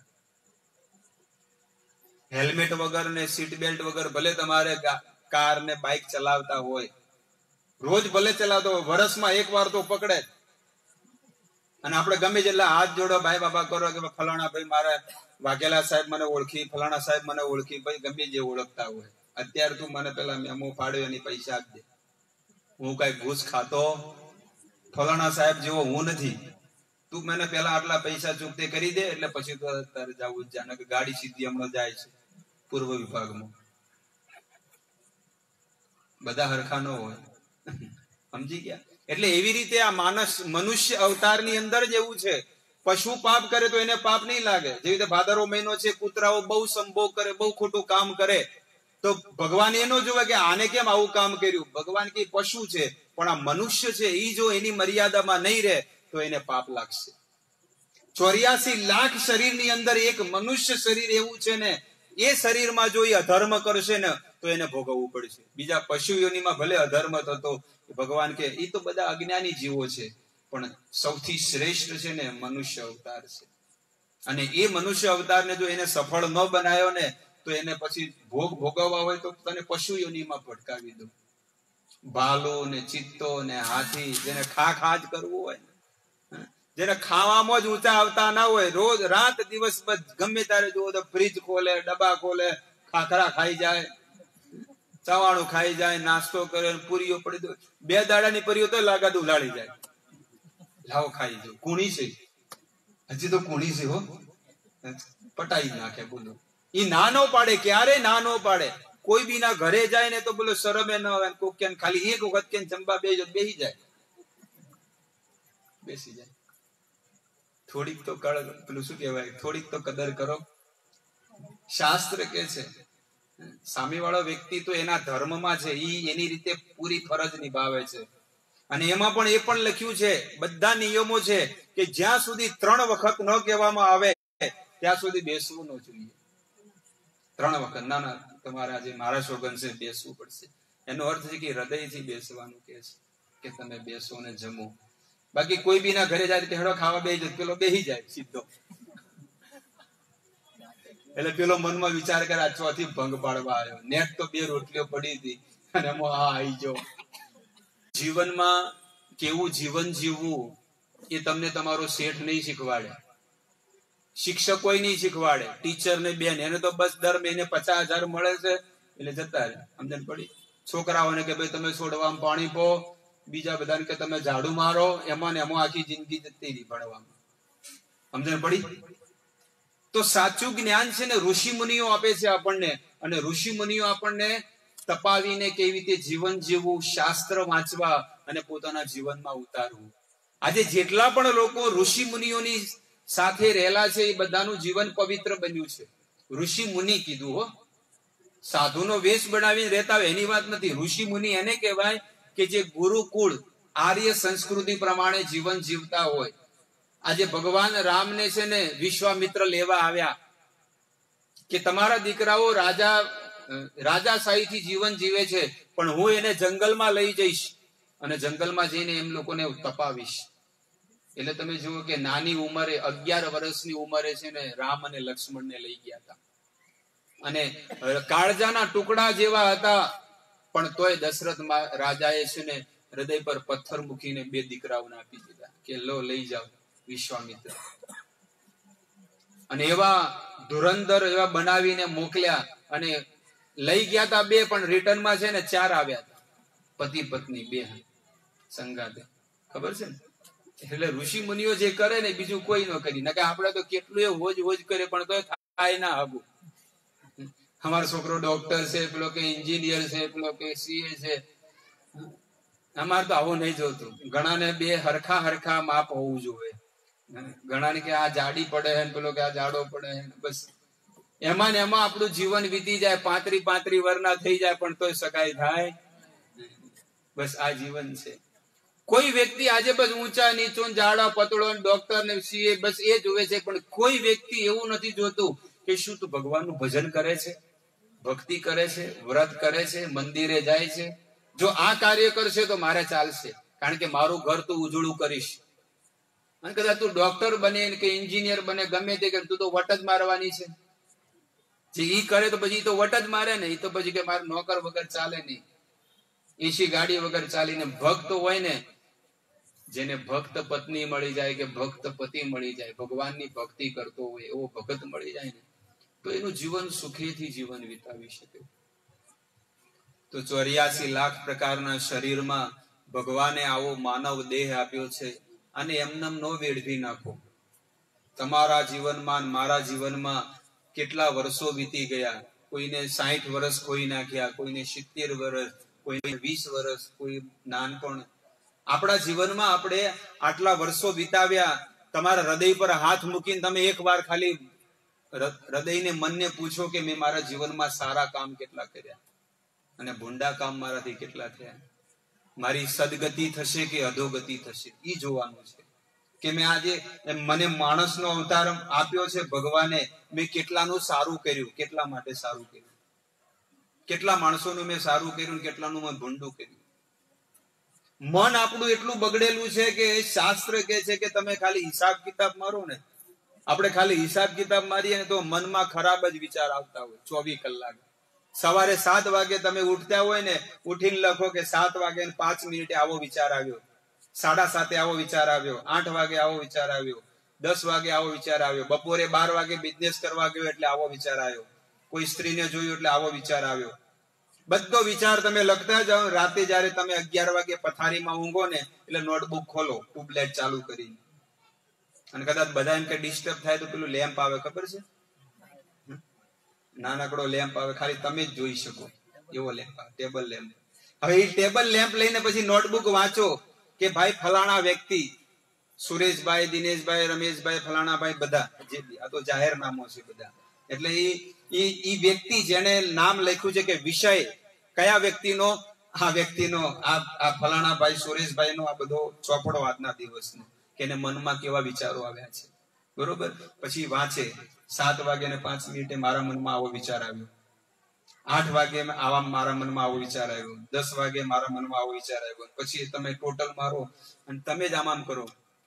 હેલ્મેટ વગર ને સીટ બેલ્ટ વગર ભલે તમારે કાર ને બાઇક ચલાવતા હોય, રોજ ભલે ચલાવતા હોય, વર્ષમાં એક વાર તો પકડે. અને આપણે ગમે જેટલા હાથ જોડો, ભાઈ બાબા કરો કે ફલાણા ભાઈ મારા વાઘેલા સાહેબ મને ઓળખી, ફલાણા સાહેબ મને ઓળખી, ભાઈ ગમે જે ઓળખતા હોય, અત્યારે તું મને પેલા મેમો પાડ્યો એની પૈસા આપજે. હું કઈ ઘૂસ ખાતો ફલાણા સાહેબ જેવો હું નથી. તું મને પેલા આટલા પૈસા ચૂકતે કરી દે એટલે પછી તો તારે જવું જ જાણે કે ગાડી સીધી હમણાં જાય છે પૂર્વ વિભાગમાં. બધા હરખા ન હોય, સમજી ગયા? એટલે એવી રીતે આ માનસ મનુષ્ય અવતારની અંદર જ એવું છે. પશુ પાપ કરે તો એને પાપ નહીં લાગે. જેવી રીતે ભાદરવો મહિનો છે, કૂતરાઓ બહુ સંભોગ કરે, બહુ ખોટું કામ કરે, તો ભગવાન એનો જોવે કે આને કેમ આવું કામ કર્યું. ભગવાન કે પશુ છે, પણ આ મનુષ્ય છે, એ જો એની મર્યાદામાં નહીં રહે તો એને પાપ લાગશે. ચોર્યાસી લાખ શરીરની અંદર એક મનુષ્ય શરીર એવું છે ને, એ શરીરમાં જો એ અધર્મ કરશે ને તો એને ભોગવવું પડશે. બીજા પશુઓનીમાં ભલે અધર્મ થતો, ભગવાન કે એ તો બધા અજ્ઞાની જીવો છે, પણ સૌથી શ્રેષ્ઠ છે ને મનુષ્ય અવતાર છે. અને એ મનુષ્ય અવતારને જો એને સફળ ન બનાવ્યો ને તો એને પછી ભોગ ભોગવવા હોય તો તને પશુ યોનીમાં ભટકાવી દો. ભાલો ને ચિત્તો ને હાથી, જેને ખા ખા જ કરવું હોય, જેને ખાવામાં જ ઊંચા આવતા ના હોય, રોજ રાત દિવસ ગમે ત્યારે જુઓ તો ફ્રીજ ખોલે, ડબ્બા ખોલે, ખાખરા ખાઈ જાય, ચવાણું ખાઈ જાય, નાસ્તો કરે, પૂરીઓ પડી દો, બે દાડાની પૂરીઓ તો લાગાદ ઉલાડી જાય, લાવો ખાઈ જો. કુણી છે, હજી તો કુણી છે હો, પટાઈ નાખે. બોલો, ઈ ના નો પાડે, ક્યારે ના નો પાડે. કોઈ બી ના ઘરે જાય ને તો બોલો શરમે ન આવે, કોક ખાલી એક વખત કે જમવા બેસી બેસી જાય, બેસી જાય. થોડીક તો કળ પેલું શું કહેવાય, થોડીક તો કદર કરો. શાસ્ત્ર કે છે સામેવાળો વ્યક્તિ તો એના ધર્મમાં છે, ઈ એની રીતે પૂરી ફરજ નિભાવે છે. અને એમાં પણ એ પણ લખ્યું છે, બધા નિયમો છે કે જ્યાં સુધી ત્રણ વખત ન કહેવામાં આવે ત્યાં સુધી બેસવું ન જોઈએ. ત્રણ વખત ના ના તમારા જે મારા સોગન છે બેસવું પડશે. એનો અર્થ છે કે હૃદયથી બેસવાનું કે છે કે તમે બેસો ને જમો. બાકી કોઈ બી ના ઘરે જાય કે હેડો ખાવા બેસી જાય, પેલો બેસી જાય સીધો. એટલે પેલો મનમાં વિચાર કરે આ ચોથી ભંગ પાડવા આવ્યો, નેટ તો બે રોટલીઓ પડી હતી અને એમાં આ આવી જો. જીવનમાં કેવું જીવન જીવવું એ તમને તમારો શેઠ નહીં શીખવાડે, શિક્ષકો નહીં શીખવાડે, ટીચર ને બેન, એને તો બસ દર મહિને પચાસ હજાર મળે છે એટલે જતા રહે. સમજણ પડી? છોકરાઓને કે ભાઈ તમે છોડવામાં પાણી પો, બીજા બધાને કે તમે ઝાડુ મારો, એમાં ને એમાં આખી જિંદગી જતી રહી ભણવામાં. સમજણ પડી? તો સાચું જ્ઞાન છે ને ઋષિ મુનિઓ આપે છે આપણને, અને ઋષિ મુનિઓ આપણને તપાવીને કેવી રીતે જીવન જીવવું, શાસ્ત્ર વાંચવા અને પોતાના જીવનમાં ઉતારવું. આજે જેટલા પણ લોકો ઋષિ મુનિઓની સાથે રહેલા છે એ બધાનું જીવન પવિત્ર બન્યું છે. ઋષિ મુનિ કીધું હો, સાધુનો વેશ બનાવીને રહેતા હોય એની વાત નથી. ઋષિ મુનિ એને કહેવાય કે જે ગુરુકુળ આર્ય સંસ્કૃતિ પ્રમાણે જીવન જીવતા હોય. આજે ભગવાન રામને છે ને વિશ્વામિત્ર લેવા આવ્યા કે તમારા દીકરાઓ રાજા રાજાશાહીથી જીવન જીવે છે, પણ હું એને જંગલમાં લઈ જઈશ અને જંગલમાં જઈને એમ લોકોને તપાવીશ. એટલે તમે જુઓ કે નાની ઉંમરે અગિયાર વર્ષની ઉંમરે છે ને રામ અને લક્ષ્મણને લઈ ગયા હતા, અને કાળજાના ટુકડા જેવા હતા, પણ તોય દશરથ રાજાએ છે ને હૃદય પર પથ્થર મૂકીને બે દીકરાઓને આપી દીધા કે લો લઈ જાઓ વિશ્વામિત્ર. અને એવા ધુરંધર એવા બનાવીને મોકલ્યા અને લઈ ગયા હતા બે, પણ રિટર્નમાં છે ને ચાર આવ્યા હતા, પતિ પત્ની બે સંગાતે. ખબર છે ને? એટલે ઋષિ મુનિઓ જે કરે ને બીજું કોઈ ન કરી નાખે. આપણે તો કેટલું એ હોજ હોજ કરે પણ તો થાય ના આગું. અમારો છોકરો ડોક્ટર છે, પેલો કે એન્જિનિયર છે, પેલો કે સીએ છે. અમારે તો આવું નહીં જોતું. ઘણાને બે હરખા હરખા માપ હોવું જોઈએ. ઘણાને કે આ જાડી પડે છે, પેલો કે આ જાડો પડે છે. બસ એમાં ને એમાં આપણું જીવન વીતી જાય. પાંત્રી પાંત્રી વર્ષના થઈ જાય પણ તોય સગાઈ થાય. બસ આ જીવન છે. કોઈ વ્યક્તિ આજે બસ ઊંચા નીચો જાડા પતળો ડોક્ટર ને સીએ બસ એ જોવે છે, પણ કોઈ વ્યક્તિ એવું નથી જોતું કે શું તું ભગવાનનું ભજન કરે છે, ભક્તિ કરે છે, વ્રત કરે છે, મંદિરે જાય છે. જો આ કાર્ય કરશે તો મારે ચાલશે, કારણ કે મારું ઘર તું ઉજળું કરીશ. અને કદાચ તું ડોક્ટર બને કે એન્જિનિયર બને ગમે તે તું તો વટ જ મારવાની છે. જે ઈ કરે તો પછી તો વટ જ મારે ને. ઈ તો પછી કે મારે નોકર વગર ચાલે નહીં, એસી ગાડી વગર ચાલીને. ભક્ત હોય ને, જેને ભક્ત પત્ની મળી જાય કે ભક્ત પતિ મળી જાય, ભગવાનની ભક્તિ કરતો હોય એવો ભગત મળી જાય ને, તો એનું જીવન સુખીથી જીવન વિતાવી શકે. તો ચોર્યાસી લાખ પ્રકારના શરીરમાં ભગવાને આવો માનવ દેહ આપ્યો છે. અને એમનેમ નો વેડફી નાખો. તમારા જીવનમાં મારા જીવનમાં કેટલા વર્ષો વીતી ગયા. કોઈને સાઠ વર્ષ ખોઈ નાખ્યા, કોઈને સિત્તેર વર્ષ, કોઈને વીસ વર્ષ, કોઈ નાનપણ. આપણા જીવનમાં આપણે આટલા વર્ષો વિતાવ્યા. તમારા હૃદય પર હાથ મૂકીને તમે એક વાર ખાલી હૃદયને મનને પૂછો કે મેં મારા જીવનમાં સારા કામ કેટલા કર્યા અને ભૂંડા કામ મારાથી કેટલા થયા. મારી સદગતિ થશે કે અધોગતિ થશે એ જોવાનું છે. કે મેં આજે મને માણસનો અવતાર આપ્યો છે ભગવાને, મેં કેટલાનું સારું કર્યું, કેટલા માટે સારું કર્યું, કેટલા માણસોનું મેં સારું કર્યું, કેટલાનું મેં ભૂંડું કર્યું. મન આપણું એટલું બગડેલું છે કે શાસ્ત્ર કહે છે કે તમે ખાલી હિસાબ કિતાબ મારો ને, આપણે ખાલી હિસાબ કિતાબ મારીએ ને તો મનમાં ખરાબ જ વિચાર આવતા હોય ચોવીસ કલાક. સવારે સાત વાગે તમે ઉઠતા હોય ને, ઉઠીને લખો કે સાત વાગે પાંચ મિનિટે આવો વિચાર આવ્યો, સાડા સાતે આવો વિચાર આવ્યો, આઠ વાગે આવો વિચાર આવ્યો, દસ વાગે આવો વિચાર આવ્યો, બપોરે બાર વાગે બિઝનેસ કરવા ગયો એટલે આવો વિચાર આવ્યો, કોઈ સ્ત્રીને જોયું એટલે આવો વિચાર આવ્યો. બધો વિચાર તમે લખતા જાઓ. રાતે જયારે તમે અગિયાર વાગે પથારીમાં ઊંઘો ને એટલે નોટબુક ખોલો ટ્યુબલાઇટ ચાલુ કરીને. અને કદાચ બધા એમ કે ડિસ્ટર્બ થાય તો પેલું લેમ્પ આવે, ખબર છે? નાનકડો લેમ્પ આવે, ખાલી તમે જ જોઈ શકો એવો લેમ્પ આવે, ટેબલ લેમ્પ. હવે એ ટેબલ લેમ્પ લઈને પછી નોટબુક વાંચો કે ભાઈ ફલાણા વ્યક્તિ સુરેશભાઈ, દિનેશભાઈ, રમેશભાઈ, ફલાણાભાઈ, બધા જે આ તો જાહેર નામો છે બધા. એટલે એ એ વ્યક્તિ જેને નામ લખ્યું છે કે વિષય કયા વ્યક્તિનો, આ વ્યક્તિનો, આ આ ફલાણા ભાઈ સુરેશભાઈ નો આ બધો ચોપડો આજના દિવસનો કે એને મનમાં કેવા વિચારો આવ્યા છે. બરોબર? પછી વાંચે. સાત વાગે ને પાંચ મિનિટે મારા મનમાં આવો વિચાર આવ્યો, આઠ વાગે આવા મારા મનમાં આવો વિચાર આવ્યો, દસ વાગે મારા મનમાં આવો વિચાર આવ્યો. પછી તમે ટોટલ મારો અને તમે જ આમ આમ કરો,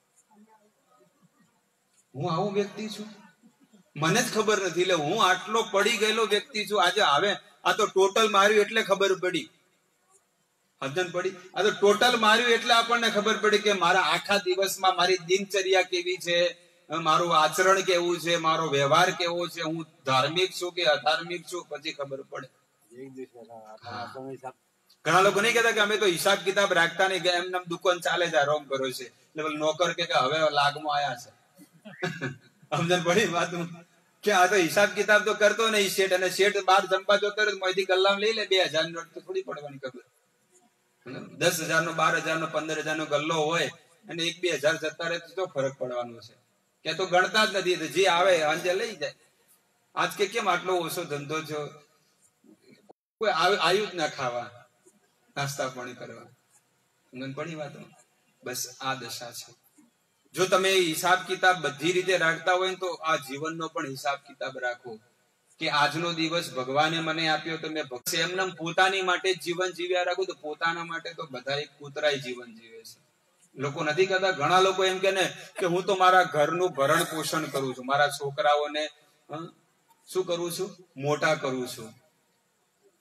હું આવો વ્યક્તિ છું, મને જ ખબર નથી, એટલે હું આટલો પડી ગયેલો વ્યક્તિ છું. આજે આવે આ તો ટોટલ માર્યું એટલે ખબર પડી, સમજણ પડી. આ તો ટોટલ માર્યું એટલે આપણને ખબર પડી કે મારા આખા દિવસમાં મારી દિનચર્યા કેવી છે, મારું આચરણ કેવું છે, મારો વ્યવહાર કેવો છે, હું ધાર્મિક છું કે અધાર્મિક છું, પછી ખબર પડે. ઘણા લોકો નહીં કહેતા કે અમે તો હિસાબ કિતાબ રાખતા નહીં, એમને દુકાન ચાલે છે, રોમ કરો છે. એટલે નોકર કે હવે લાગમાં આયા છે. સમજણ પડી વાત કે આ તો હિસાબ કિતાબ તો કરતો નહીં શેઠ, અને શેઠ બાર જંપા જોતો મોથી ગલ્લામ લઈ લે બે હજાર નોટ તો થોડી પડવાની ખબર. દસ હજાર નો, બાર હજાર નો, પંદર હજાર નો ગલ્લો હોય અને એક બે હજાર જતા રહે તો ફરક પડવાનો છે. કે તો ગણતા જ નથી, જે આવે અંજે લઈ જાય. આજ કે કેમ આટલો ઓછો ધંધો છો, કોઈ આવ્યું જ ના ખાવા, નાસ્તા પાણી કરવા. પડી વાત. બસ આ દશા છે. જો તમે હિસાબ કિતાબ બધી રીતે રાખતા હોય તો આ જીવનનો પણ હિસાબ કિતાબ રાખો કે આજનો દિવસ ભગવાને મને આપ્યો તો મેં એમને પોતાની માટે જીવન જીવ્યા રાખું. તો પોતાના માટે તો બધા એક કૂતરાય જીવન જીવે છે. લોકો નથી કહેતા, ઘણા લોકો એમ કે ને કે હું તો મારા ઘરનું ભરણ પોષણ કરું છું, મારા છોકરાઓને શું કરું છું, મોટા કરું છું.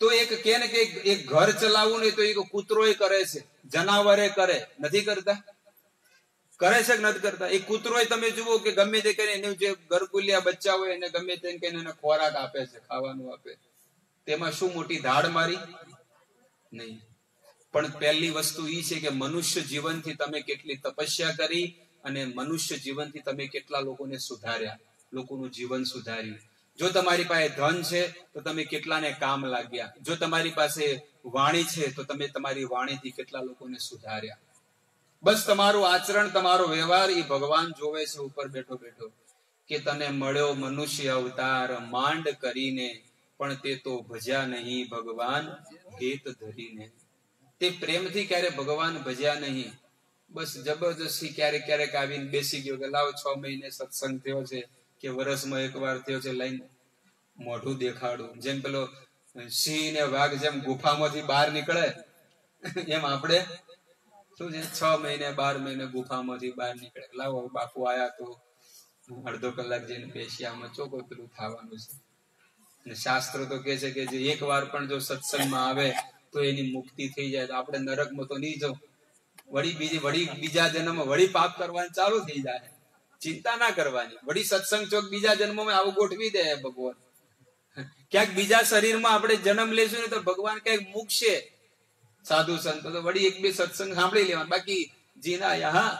તો એક કે ને કે એક ઘર ચલાવવું નહીં તો એક કૂતરો કરે છે, જનાવરે કરે, નથી કરતા? કરે છે કે નથી કરતા? એ કૂતરો તમે જુઓ કે ગમે તે કરીને એનું જે ગરગુલિયા બચ્ચા હોય એને ગમે તે કરીને એને ખોરાક આપે છે, ખાવાનું આપે. તેમાં શું મોટી ધાડ મારી? નહીં. પણ પહેલી વસ્તુ એ છે કે મનુષ્ય જીવનથી તમે કેટલી તપસ્યા કરી અને મનુષ્ય જીવનથી તમે કેટલા લોકોને સુધાર્યા, લોકોનું જીવન સુધાર્યું. જો તમારી પાસે ધન છે તો તમે કેટલાને કામ લાગ્યા. જો તમારી પાસે વાણી છે તો તમે તમારી વાણીથી કેટલા લોકોને સુધાર્યા. બસ તમારું આચરણ, તમારો વ્યવહાર એ ભગવાન જોવે છે ઉપર બેઠો બેઠો કે તને મળ્યો મનુષ્ય અવતાર માંડ કરીને, પણ તે તો ભજ્યા નહીં ભગવાન હેત ધરીને. તે પ્રેમથી ક્યારે ભગવાન ભજ્યા નહીં, બસ જબરદસ્તી ક્યારેક ક્યારેક આવીને બેસી ગયો કે લાવો છ મહિને સત્સંગ થયો છે કે વર્ષમાં એક વાર થયો છે, લઈને મોઢું દેખાડું. જેમ પેલો સિંહ ને વાઘ જેમ ગુફામાંથી બહાર નીકળે એમ આપણે શું છે, છ મહિને બાર મહિને ગુફામાંથી બહાર નીકળે. લાવો બાપુ આયા તો અડધો કલાક જઈને બેસ્યામાં ચોખ્ખો પેલું થવાનું છે. અને શાસ્ત્ર તો કે છે કે જે એક વાર પણ જો સત્સંગમાં આવે તો એની મુક્તિ થઈ જાય. તો આપણે નરકમાં તો નહીં જાવ, વળી બીજી વળી બીજા જન્મમાં વળી પાપ કરવાનું ચાલુ થઈ જાય. ચિંતા ના કરવાની, વળી સત્સંગ ચોક બીજા જન્મમાં આવું ગોઠવી દે ભગવાન. ક્યાંક બીજા શરીરમાં આપણે જન્મ લેશું ને તો ભગવાન ક્યાંક મૂકશે સાધુ સંતો, તો વળી એક બે સત્સંગ સાંભળી લેવા. બાકી જીના યહાં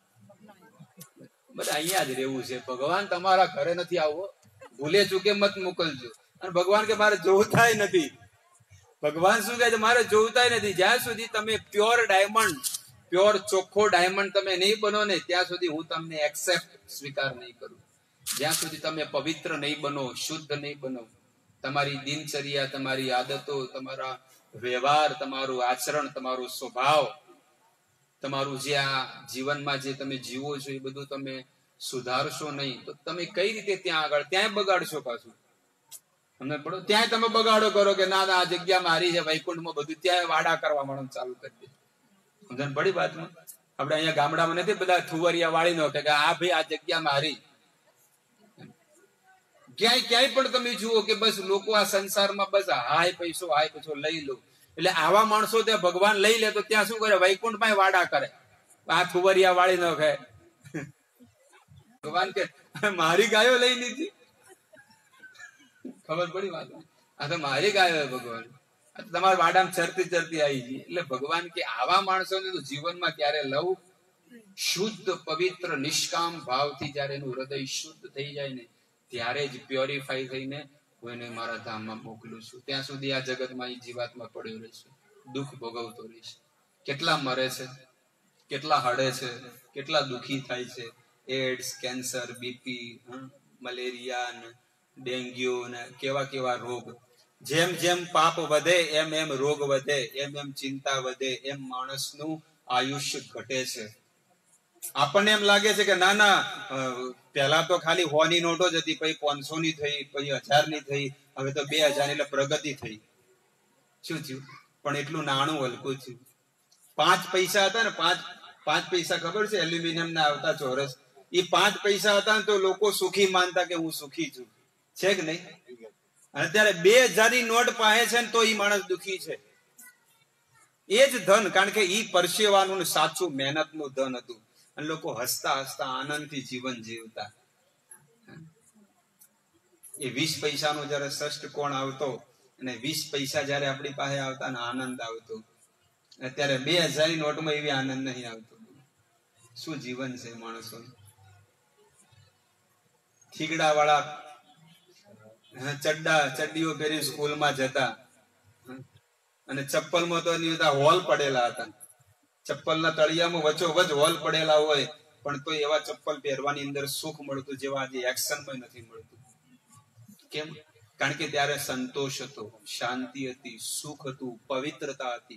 બધા અહીંયા જ રહેવું છે. ભગવાન તમારા ઘરે નથી આવવો, ભૂલે ચૂકે મત મોકલજો. અને ભગવાન કે મારે જોવતાય નથી. ભગવાન શું કહે છે, મારે જોવતાય નથી. જ્યાં સુધી તમે પ્યોર ડાયમંડ, પ્યોર ચોખ્ખો ડાયમંડ તમે નહીં બનો ને ત્યાં સુધી હું તમને એક્સેપ્ટ સ્વીકાર નહીં કરું. જ્યાં સુધી તમે પવિત્ર નહીં બનો, શુદ્ધ નહીં બનો, તમારી દિનચર્યા, તમારી આદતો, તમારા વ્યવહાર, તમારું આચરણ, તમારો સ્વભાવ, તમારું જે આ જીવનમાં જે તમે જીવો છો એ બધું તમે સુધારશો નહીં તો તમે કઈ રીતે ત્યાં આગળ ત્યાં બગાડશો પાછું. તમને પડો ત્યાં તમે બગાડો કરો કે ના ના આ જગ્યા મારી છે, વૈકુંઠમાં બધું ત્યાં વાડા કરવા માંડો ચાલુ કરી દે. સમજણ પડી વાતમાં? આપણે અહીંયા ગામડામાં નથી બધા થુવરિયા વાળી નો કે આ ભાઈ આ જગ્યા મારી. ક્યાંય ક્યાંય પણ તમે જુઓ કે બસ લોકો આ સંસારમાં બસ હાય પૈસો હાય પૈસો લઈ લો. એટલે આવા માણસો ત્યાં ભગવાન લઈ લે તો ત્યાં શું કરે, વૈકુંઠ માં વાડા કરે. આ થુવરિયા વાળી ન ખાય. ભગવાન કે મારી ગાયો લઈ લીધી. ખબર પડી વાત? આ તો મારી ગાયો ભગવાન, તમારા વાડામાં ચરતી ચરતી આવી ગઈ. એટલે ભગવાન કે આવા માણસોને તો જીવનમાં ક્યારે લઉં. શુદ્ધ પવિત્ર નિષ્કામ ભાવથી જયારે એનું હૃદય શુદ્ધ થઈ જાય ને ત્યારે જ પ્યોરિફાઈ થઈને હું એને મારા ધામમાં મોકલું છું. ત્યાં સુધી આ જગતમાં એ જીવાતમાં પડ્યો રહેશે, દુઃખ ભોગવતો રહેશે. કેટલા મરે છે, કેટલા હડે છે, કેટલા દુઃખી થાય છે. એડ્સ, કેન્સર, બીપી, મલેરિયા ને ડેન્ગ્યુ ને કેવા કેવા રોગ. જેમ જેમ પાપ વધે એમ એમ રોગ વધે, એમ એમ ચિંતા વધે, એમ માણસનું આયુષ્ય ઘટે છે. આપણને એમ લાગે છે કે ના ના પેલા તો ખાલી સો ની નોટો જ હતી, પછી પાંચસો ની થઈ, પછી હજાર ની થઈ, હવે તો બે હજાર એટલે પ્રગતિ થઈ. શું થયું? પણ એટલું નાણું હલકું થયું. પાંચ પૈસા હતા ને, પાંચ પાંચ પૈસા ખબર છે એલ્યુમિનિયમ ના આવતા ચોરસ, એ પાંચ પૈસા હતા ને તો લોકો સુખી માનતા કે હું સુખી છું. છે કે નહીં? અને અત્યારે બે હજાર ની નોટ પાસે છે ને તો એ માણસ દુખી છે. એ જ ધન, કારણ કે ઈ પરસેવાનું સાચું મહેનતનું ધન હતું. અને લોકો હસતા હસતા આનંદથી જીવન જીવતા. એ વીસ પૈસાનો જયારે ષષ્ઠ કોણ આવતો અને વીસ પૈસા જયારે આપણી પાસે આવતા ને આનંદ આવતો, અત્યારે બે હજાર ની નોટમાં એવી આનંદ નહીં આવતો. શું જીવન છે માણસો. થીગડા વાળા ચડ્ડા ચડ્ડીઓ પહેરી સ્કૂલમાં જતા અને ચપ્પલમાં તો હોલ પડેલા હતા. ચપ્પલના તળિયામાં વચ્ચોવચ હોલ પડેલા હોય પણ તો એવા ચપ્પલ પહેરવાની અંદર સુખ મળતું જેવા આજે એક્શનમાં નથી મળતું. કેમ? કારણ કે ત્યારે સંતોષ હતો, શાંતિ હતી, સુખ હતું, પવિત્રતા હતી.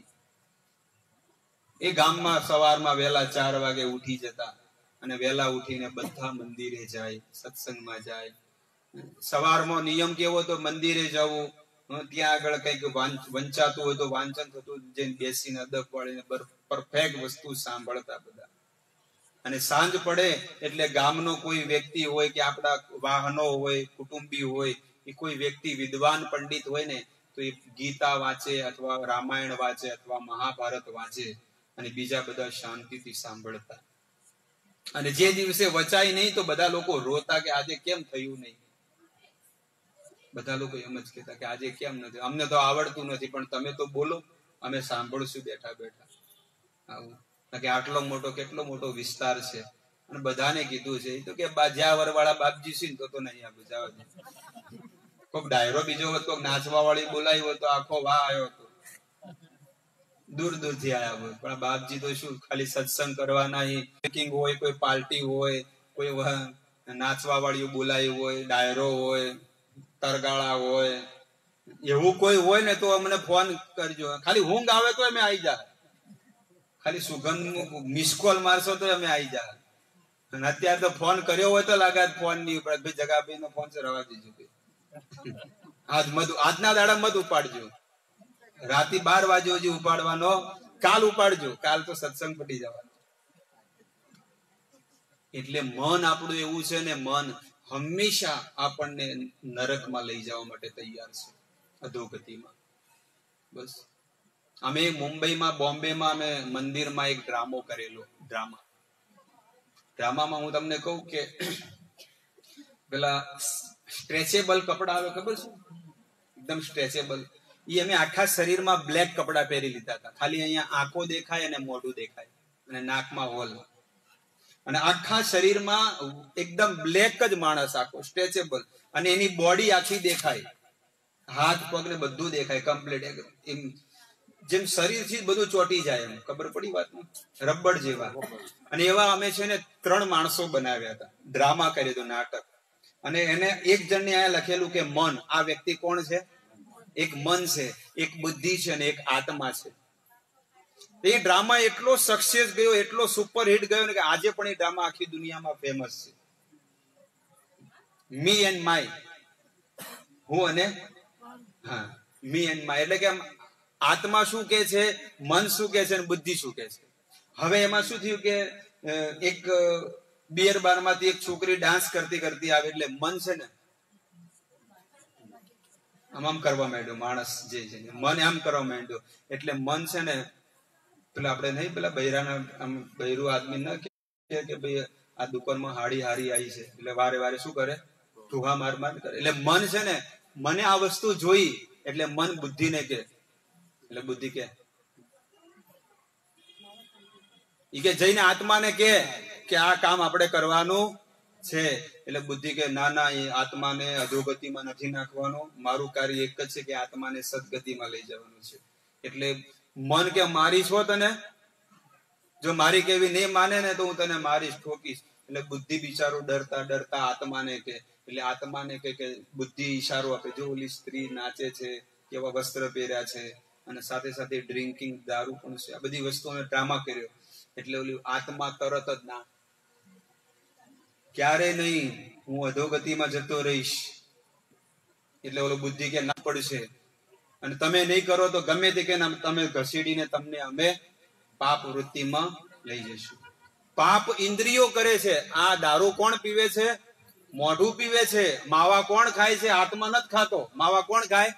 એ ગામમાં સવારમાં વહેલા ચાર વાગે ઉઠી જતા અને વહેલા ઉઠીને બધા મંદિરે જાય, સત્સંગમાં જાય. સવારમાં નિયમ કેવો હતો, મંદિરે જવું, ત્યાં આગળ કઈક વંચાતું હોય તો વાંચન થતું, જઈને બેસીને અદબ વાળીને પરફેક્ટ વસ્તુ સાંભળતા બધા. અને સાંજ પડે એટલે ગામનો કોઈ વ્યક્તિ હોય કે આપણા વાહનો હોય, કુટુંબી હોય, એ કોઈ વ્યક્તિ વિદ્વાન પંડિત હોય ને તો એ ગીતા વાંચે અથવા રામાયણ વાંચે અથવા મહાભારત વાંચે અને બીજા બધા શાંતિથી સાંભળતા. અને જે દિવસે વચાય નહીં તો બધા લોકો રોતા કે આજે કેમ થયું નહીં. બધા લોકો એમ જ કહેતા કે આજે કેમ નથી, અમને તો આવડતું નથી, પણ તમે તો બોલો, અમે સાંભળશું બેઠા બેઠા. આવું કે આટલો મોટો કેટલો મોટો વિસ્તાર છે અને બધાને કીધું છે. એ તો કે જ્યાં વરવાળા બાપજી છે ને તો તો નહીં આપે જવા દે. કોઈક ડાયરો બીજો હતો, કોઈક નાચવા વાળી બોલાવી હતો, આખો વાહ આવ્યો હતો, દૂર દૂર થી આવ્યા હોય. પણ બાપજી તો શું ખાલી સત્સંગ કરવાના, હોય કોઈ પાર્ટી હોય, કોઈ નાચવા વાળી બોલાવી હોય, ડાયરો હોય, તરગાળા હોય, એવું કોઈ હોય ને તો અમને ફોન કરજો. ખાલી ઊંઘ આવે તો અમે આવી જાય, ખાલી સુગંધ મિસ કોલ મારશો તો અમે આવી જાય. અને અત્યારે તો ફોન કર્યો હોય તો લાગે ફોન ની ઉપર ભાઈ જગાભાઈ નો ફોન છે રવા દેજો. આજ મત આજના દાડા મત ઉપાડજો, રાતે બાર વાગે હજી ઉપાડવાનો, કાલ ઉપાડજો, કાલ તો સત્સંગ પટી જવાનો. એટલે મન આપણું એવું છે ને, મન હંમેશા આપણને નરકમાં લઈ જવા માટે તૈયાર છે, અધોગતિમાં. બસ અમે મુંબઈમાં, બોમ્બેમાં અમે મંદિરમાં એક ડ્રામો કરેલો. ડ્રામા ડ્રામામાં હું તમને કહું કે પેલા સ્ટ્રેચેબલ કપડા આવે, ખબર છે? એકદમ સ્ટ્રેચેબલ. એ અમે આખા શરીરમાં બ્લેક કપડા પહેરી લીધા હતા. ખાલી અહીંયા આંખો દેખાય અને મોઢું દેખાય અને નાકમાં હોલ, અને આખા શરીરમાં એકદમ બ્લેક જ માણસ, આખો સ્ટ્રેચેબલ, અને એની બોડી આખી દેખાય, હાથ પગ ને બધું દેખાય કમ્પ્લીટ. એમ જેમ શરીર થી બધું ચોટી જાય, એમ ખબર પડી વાત, રબડ જેવા. અને એવા અમે છે ને ત્રણ માણસો બનાવ્યા હતા, ડ્રામા કર્યો હતો, નાટક. અને એને એક જણને અહીંયા લખેલું કે મન, આ વ્યક્તિ કોણ છે? એક મન છે, એક બુદ્ધિ છે અને એક આત્મા છે. એ ડ્રામા એટલો સક્સેસ ગયો, એટલો સુપરહિટ ગયો ને કે આજે પણ એ ડ્રામા આખી દુનિયામાં ફેમસ છે. મી એન્ડ માય, હું અને હા, મી એન્ડ માય. એટલે કે આત્મા શું કે છે, મન શું કે છે અને બુદ્ધિ શું કે છે. હવે એમાં શું થયું કે એક બિયર બાર માંથી એક છોકરી ડાન્સ કરતી કરતી આવે, એટલે મન છે ને આમ આમ કરવા માંડ્યો, માણસ જે છે મન આમ કરવા માંડ્યો. એટલે મન છે ને પેલા આપણે નહીં, પેલા બૈરાના આમ બૈરું આદમી ન કે ભાઈ આ દુકાનમાં હાડી હારી આવી છે, એટલે વારે વારે શું કરે, ઠુહા માર માર કરે. એટલે મન છે ને, મને આ વસ્તુ જોઈ, એટલે મન બુદ્ધિ ને કે, એટલે બુદ્ધિ કે ઈ કે જઈને આત્માને કે કે આ કામ આપણે કરવાનું છે. એટલે બુદ્ધિ કે ના ના, એ આત્માને અધોગતિમાં નથી નાખવાનો, મારું કાર્ય એક જ છે કે આત્માને સદગતિમાં લઈ જવાનું છે. એટલે મન કે મારી છો તને, જો મારી કેવી નહીં માને ને તો હું તને મારીશ, ઠોકીશ. એટલે બુદ્ધિ બિચારો ડરતા ડરતા આત્માને કે, એટલે આત્માને કે કે બુદ્ધિ ઈશારો આપે, જો ઓલી સ્ત્રી નાચે છે, કેવા વસ્ત્ર પહેર્યા છે, અને સાથે સાથે ડ્રિંકિંગ, દારૂ પણ છે, આ બધી વસ્તુઓને ડ્રામા કર્યો. એટલે ઓલી આત્મા તરત જ ના, ક્યારે નહીં, હું અધોગતિમાં જતો રહીશ. એટલે ઓલો બુદ્ધિ કે ના પડશે, અને તમે નહીં કરો તો ગમે તે કે તમે ઘસીડીને તમને અમે પાપ વૃત્તિમાં લઈ જઈશું. પાપ ઇન્દ્રિયો કરે છે. આ દારૂ કોણ પીવે છે? મોઢું પીવે છે. માવા કોણ ખાય છે? આત્મા નથી ખાતો. માવા કોણ ખાય?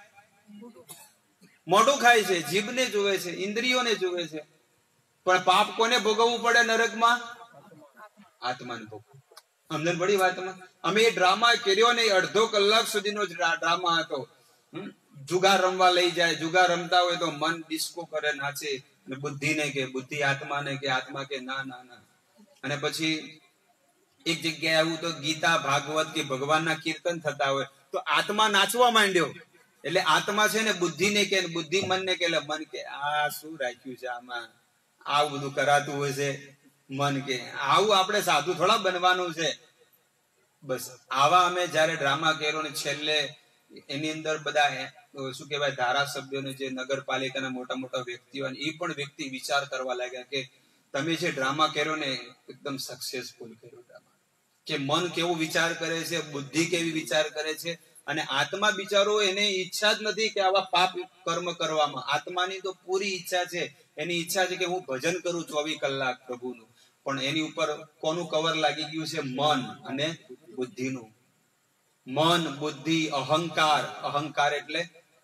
મોઢું ખાય છે, જીભને જોવે છે, ઇન્દ્રિયોને જોવે છે. પણ પાપ કોને ભોગવવું પડે નરકમાં? આત્માને ભોગવવું. સમજણ પડી વાતમાં? અમે એ ડ્રામા કર્યો ને, અડધો કલાક સુધીનો ડ્રામા હતો. જુગાર રમવા લઈ જાય, જુગાર રમતા હોય તો મન ડિસ્કો કરે, નાચે, અને બુદ્ધિ ને કે, બુદ્ધિ આત્માને કે, આત્મા કે ના ના ના. અને પછી એક જગ્યાએ આવું તો ગીતા, ભાગવત કે ભગવાનના કીર્તન થતા હોય તો આત્મા નાચવા માંડ્યો. એટલે આત્મા છે ને બુદ્ધિ ને કે, બુદ્ધિ મન ને કે, મન કે આ શું રાખ્યું છે આમાં, આવું બધું કરાતું હોય છે. મન કે આવું આપણે સાધુ થોડા બનવાનું છે. બસ આવા અમે જયારે ડ્રામા કર્યો ને છેલ્લે એની અંદર બધા શું કહેવાય, ધારાસભ્યોને, જે નગરપાલિકાના મોટા મોટા વ્યક્તિઓ, એ પણ વ્યક્તિ વિચાર કરવા લાગ્યા કે તમે જે ડ્રામા કર્યો ને એકદમ સક્સેસફુલ કર્યો ડ્રામા. કે મન કેવું વિચાર કરે છે, બુદ્ધિ કેવી વિચાર કરે છે, અને આત્મા બિચારો, એને ઈચ્છા જ નથી કે આવા પાપ કર્મ કરવામાં. આત્માની તો પૂરી ઈચ્છા છે. એની ઈચ્છા છે કે હું ભજન કરું ચોવીસ કલાક પ્રભુનું. પણ એની ઉપર કોનું કવર લાગી ગયું છે? મન અને બુદ્ધિનું. મન, બુદ્ધિ, અહંકાર. અહંકાર એટલે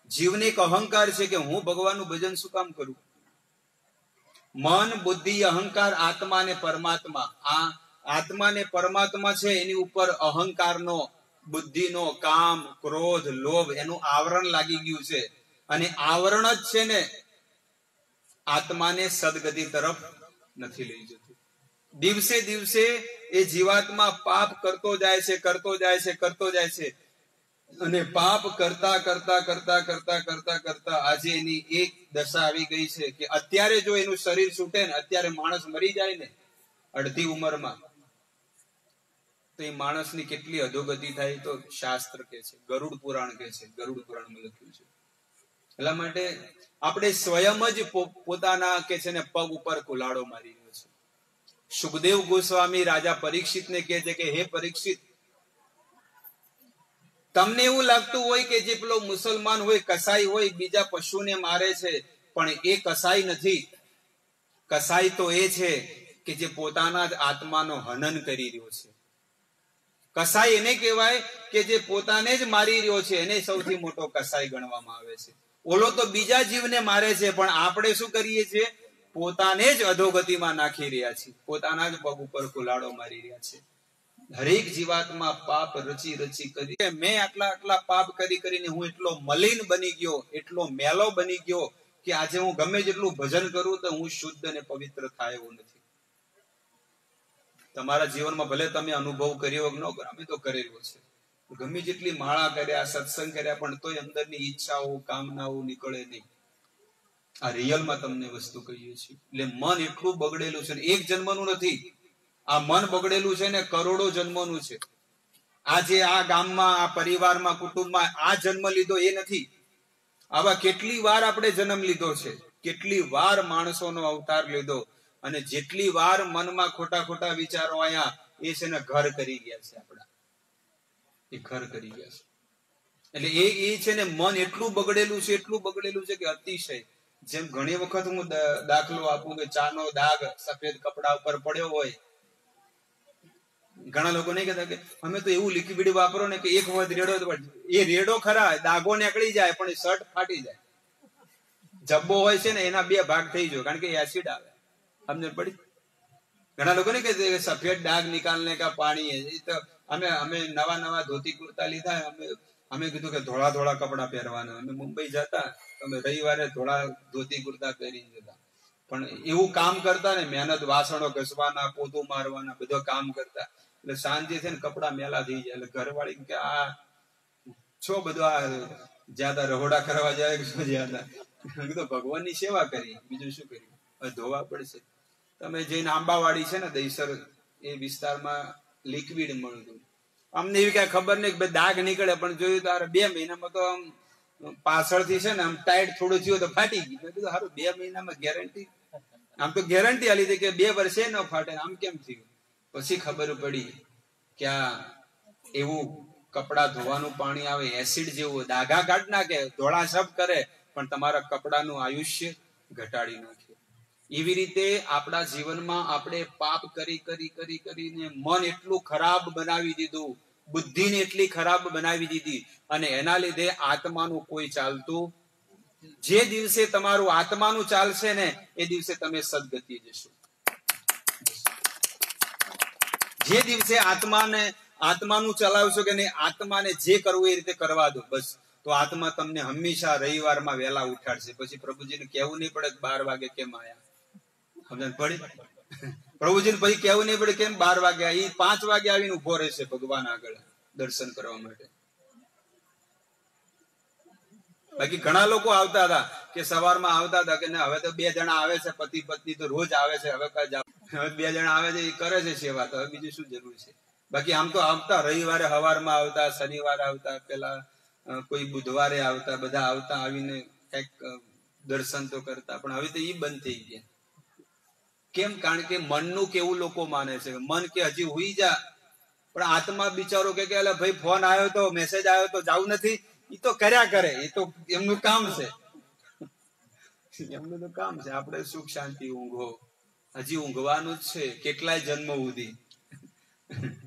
જીવને એક અહંકાર છે કે હું ભગવાનનું ભજન શું કામ કરું. મન, બુદ્ધિ, અહંકાર, આત્મા ને પરમાત્મા, આ આત્મા ને પરમાત્મા છે એની ઉપર અહંકારનો, બુદ્ધિનો, કામ, ક્રોધ, લોભ એનું આવરણ લાગી ગયું છે. અને આવરણ જ છે ને આત્માને સદગતિ તરફ નથી લઈ જતું. દિવસે દિવસે એ જીવાત્મા પાપ કરતો જાય છે, કરતો જાય છે, કરતો જાય છે. અને પાપ કરતા કરતા કરતા કરતા કરતા કરતા આજે એની એક દશા આવી ગઈ છે કે અત્યારે જો એનું શરીર છૂટે ને, અત્યારે માણસ મરી જાય ને અડધી ઉંમરમાં, તો એ માણસની કેટલી અધોગતિ થાય તો શાસ્ત્ર કે છે, ગરુડ પુરાણ કે છે, ગરુડ પુરાણમાં લખ્યું છે. એટલા માટે આપણે સ્વયં જ પોતાના કે છે ને પગ ઉપર કુલાડો મારી રહ્યો છે. સુખદેવ ગોસ્વામી રાજા પરીક્ષિત ને કહે છે કે હે પરીક્ષિત, તમને એવું લાગતું હોય કે જે પેલો મુસલમાન હોય, કસાઈ હોય, બીજા પશુને મારે છે, પણ એ કસાઈ નથી. કસાઈ તો એ છે કે જે પોતાના જ આત્માનો હનન કરી રહ્યો છે. કસાઈ એને કહેવાય કે જે પોતાને જ મારી રહ્યો છે, એને સૌથી મોટો કસાઈ ગણવામાં આવે છે. ઓલો તો બીજા જીવને મારે છે, પણ આપણે શું કરીએ છીએ? પોતાને જ અધોગતિમાં નાખી રહ્યા છીએ, પોતાના જ પગ ઉપર કુલાડો મારી રહ્યા છે. હરેક જીવાત્મા પાપ રચી રચી કરી, મેં આટલા આટલા પાપ કરી કરીને હું એટલો મલિન બની ગયો, એટલો મેલો બની ગયો કે આજે હું ગમે જેટલું ભજન કરું તો હું શુદ્ધ અને પવિત્ર થાય એવું નથી. તમારા જીવનમાં ભલે તમે અનુભવ કર્યો કે ન કર્યો, અમે તો કરેલો છે. ગમે જેટલી માળા કર્યા, સત્સંગ કર્યા, પણ તોય અંદરની ઈચ્છાઓ, કામનાઓ નીકળે નહીં. આ રિયલમાં તમને વસ્તુ કહીએ છીએ. એટલે મન એટલું બગડેલું છે ને, એક જન્મનું નથી. આ મન બગડેલું છે ને કરોડો જન્મોનું છે. આજે આ ગામમાં, આ પરિવારમાં, કુટુંબમાં આ જન્મ લીધો એ નથી. આવા કેટલી વાર આપણે જન્મ લીધો છે, કેટલી વાર માણસોનો અવતાર લીધો, અને જેટલી વાર મનમાં ખોટા ખોટા વિચારો આયા, એ છે ને ઘર કરી ગયા છે આપણા, એ ઘર કરી ગયા છે. એટલે એ એ છે ને મન એટલું બગડેલું છે, એટલું બગડેલું છે કે અતિશય. જેમ ઘણી વખત હું દાખલો આપું કે ચાનો દાગ સફેદ કપડા ઉપર પડ્યો હોય, ઘણા લોકો નહીં કહેતા કે અમે તો એવું લિક્વિડ વાપરો ને કે એક વખત રેડો, એ રેડો ખરા, દાગો નીકળી જાય પણ એ શર્ટ ફાટી જાય. જબ્બો હોય છે ને એના બે ભાગ થઈ જાય, કારણ કે એસિડ આવે. સમજણ પડી? ઘણા લોકો ને કે સફેદ ડાગ નિકાલને કા પાણી, એ તો અમે અમે નવા નવા ધોતી કુર્તા લીધા, અમે અમે કીધું કે ધોળા ધોળા કપડા પહેરવાના. અમે મુંબઈ જતા, અમે રવિવારે ધોળા ધોતી કુર્તા પહેરીને જતા, પણ એવું કામ કરતા ને, મહેનત, વાસણો ઘસવાના, પોતું મારવાના, બધો કામ કરતા. એટલે સાંજે છે ને કપડા મેલા થઈ જાય. એટલે ઘરવાળી કે આ છો બધું આ જ્યાદા રહોડા કરવા જાય કે શું જ્યાદા. કીધું ભગવાનની સેવા કરી, બીજું શું કર્યું? ધોવા પડશે. તમે જઈને આંબાવાડી છે ને દહીસર, એ વિસ્તારમાં લિક્વિડ મળતું. અમને એવી કઈ ખબર નહીં કે દાગ નીકળે, પણ જોયું તો બે મહિનામાં તો આમ પાછળથી છે ને આમ ટાઈટ થોડું થયું તો ફાટી ગયું. મેં કીધું સારું, બે મહિનામાં ગેરંટી? આમ તો ગેરંટી આલી હતી કે બે વર્ષે ન ફાટે, આમ કેમ થયું? પછી ખબર પડી કે આ એવું કપડા ધોવાનું પાણી આવે, એસિડ જેવું, દાગા કાઢ નાખે, ધોળા સબ કરે, પણ તમારા કપડાનું આયુષ્ય ઘટાડી નાખે. એવી રીતે આપણા જીવનમાં આપણે પાપ કરી કરી કરી કરીને મન એટલું ખરાબ બનાવી દીધું, બુદ્ધિને એટલી ખરાબ બનાવી દીધી, અને એના લીધે આત્માનું કોઈ ચાલતું. જે દિવસે તમારું આત્માનું ચાલશે ને, એ દિવસે તમે સદગતિ જશો. જે દિવસે આત્માને આત્માનું ચલાવશો કે નહીં, આત્માને જે કરવું એ રીતે કરવા દો, બસ, તો આત્મા તમને હંમેશા રવિવારમાં વહેલા ઉઠાડશે. પછી પ્રભુજીને કહેવું નહીં પડે બાર વાગે કેમ આયા. સમજણ પડી? પ્રભુજીને પછી કહેવું નહીં પડે કેમ બાર વાગે, એ પાંચ વાગે આવીને ઉભો રહેશે ભગવાન આગળ દર્શન કરવા માટે. બાકી ઘણા લોકો આવતા હતા કે સવારમાં આવતા હતા કે હવે તો બે જણા આવે છે, પતિ પત્ની તો રોજ આવે છે, હવે કઈ હવે બે જણા આવે છે, એ કરે છે સેવા, તો હવે બીજું શું જરૂર છે? બાકી આમ તો આવતા, રવિવારે સવારમાં આવતા, શનિવારે આવતા, પેલા કોઈ બુધવારે આવતા, બધા આવતા, આવીને કઈક દર્શન તો કરતા. પણ હવે તો ઈ બંધ થઈ ગયા. કેમ? કારણ કે મનનું કેવું લોકો માને છે. મન કે હજી હુઈ જા, પણ આત્મા બિચારો કે ભાઈ ફોન આવ્યો તો, મેસેજ આવ્યો તો જાવું નથી, એ તો કર્યા કરે, એ તો એમનું કામ છે, એમનું તો કામ છે. આપણે સુખ શાંતિ ઊંઘો, હજી ઊંઘવાનું જ છે, કેટલાય જન્મ સુધી.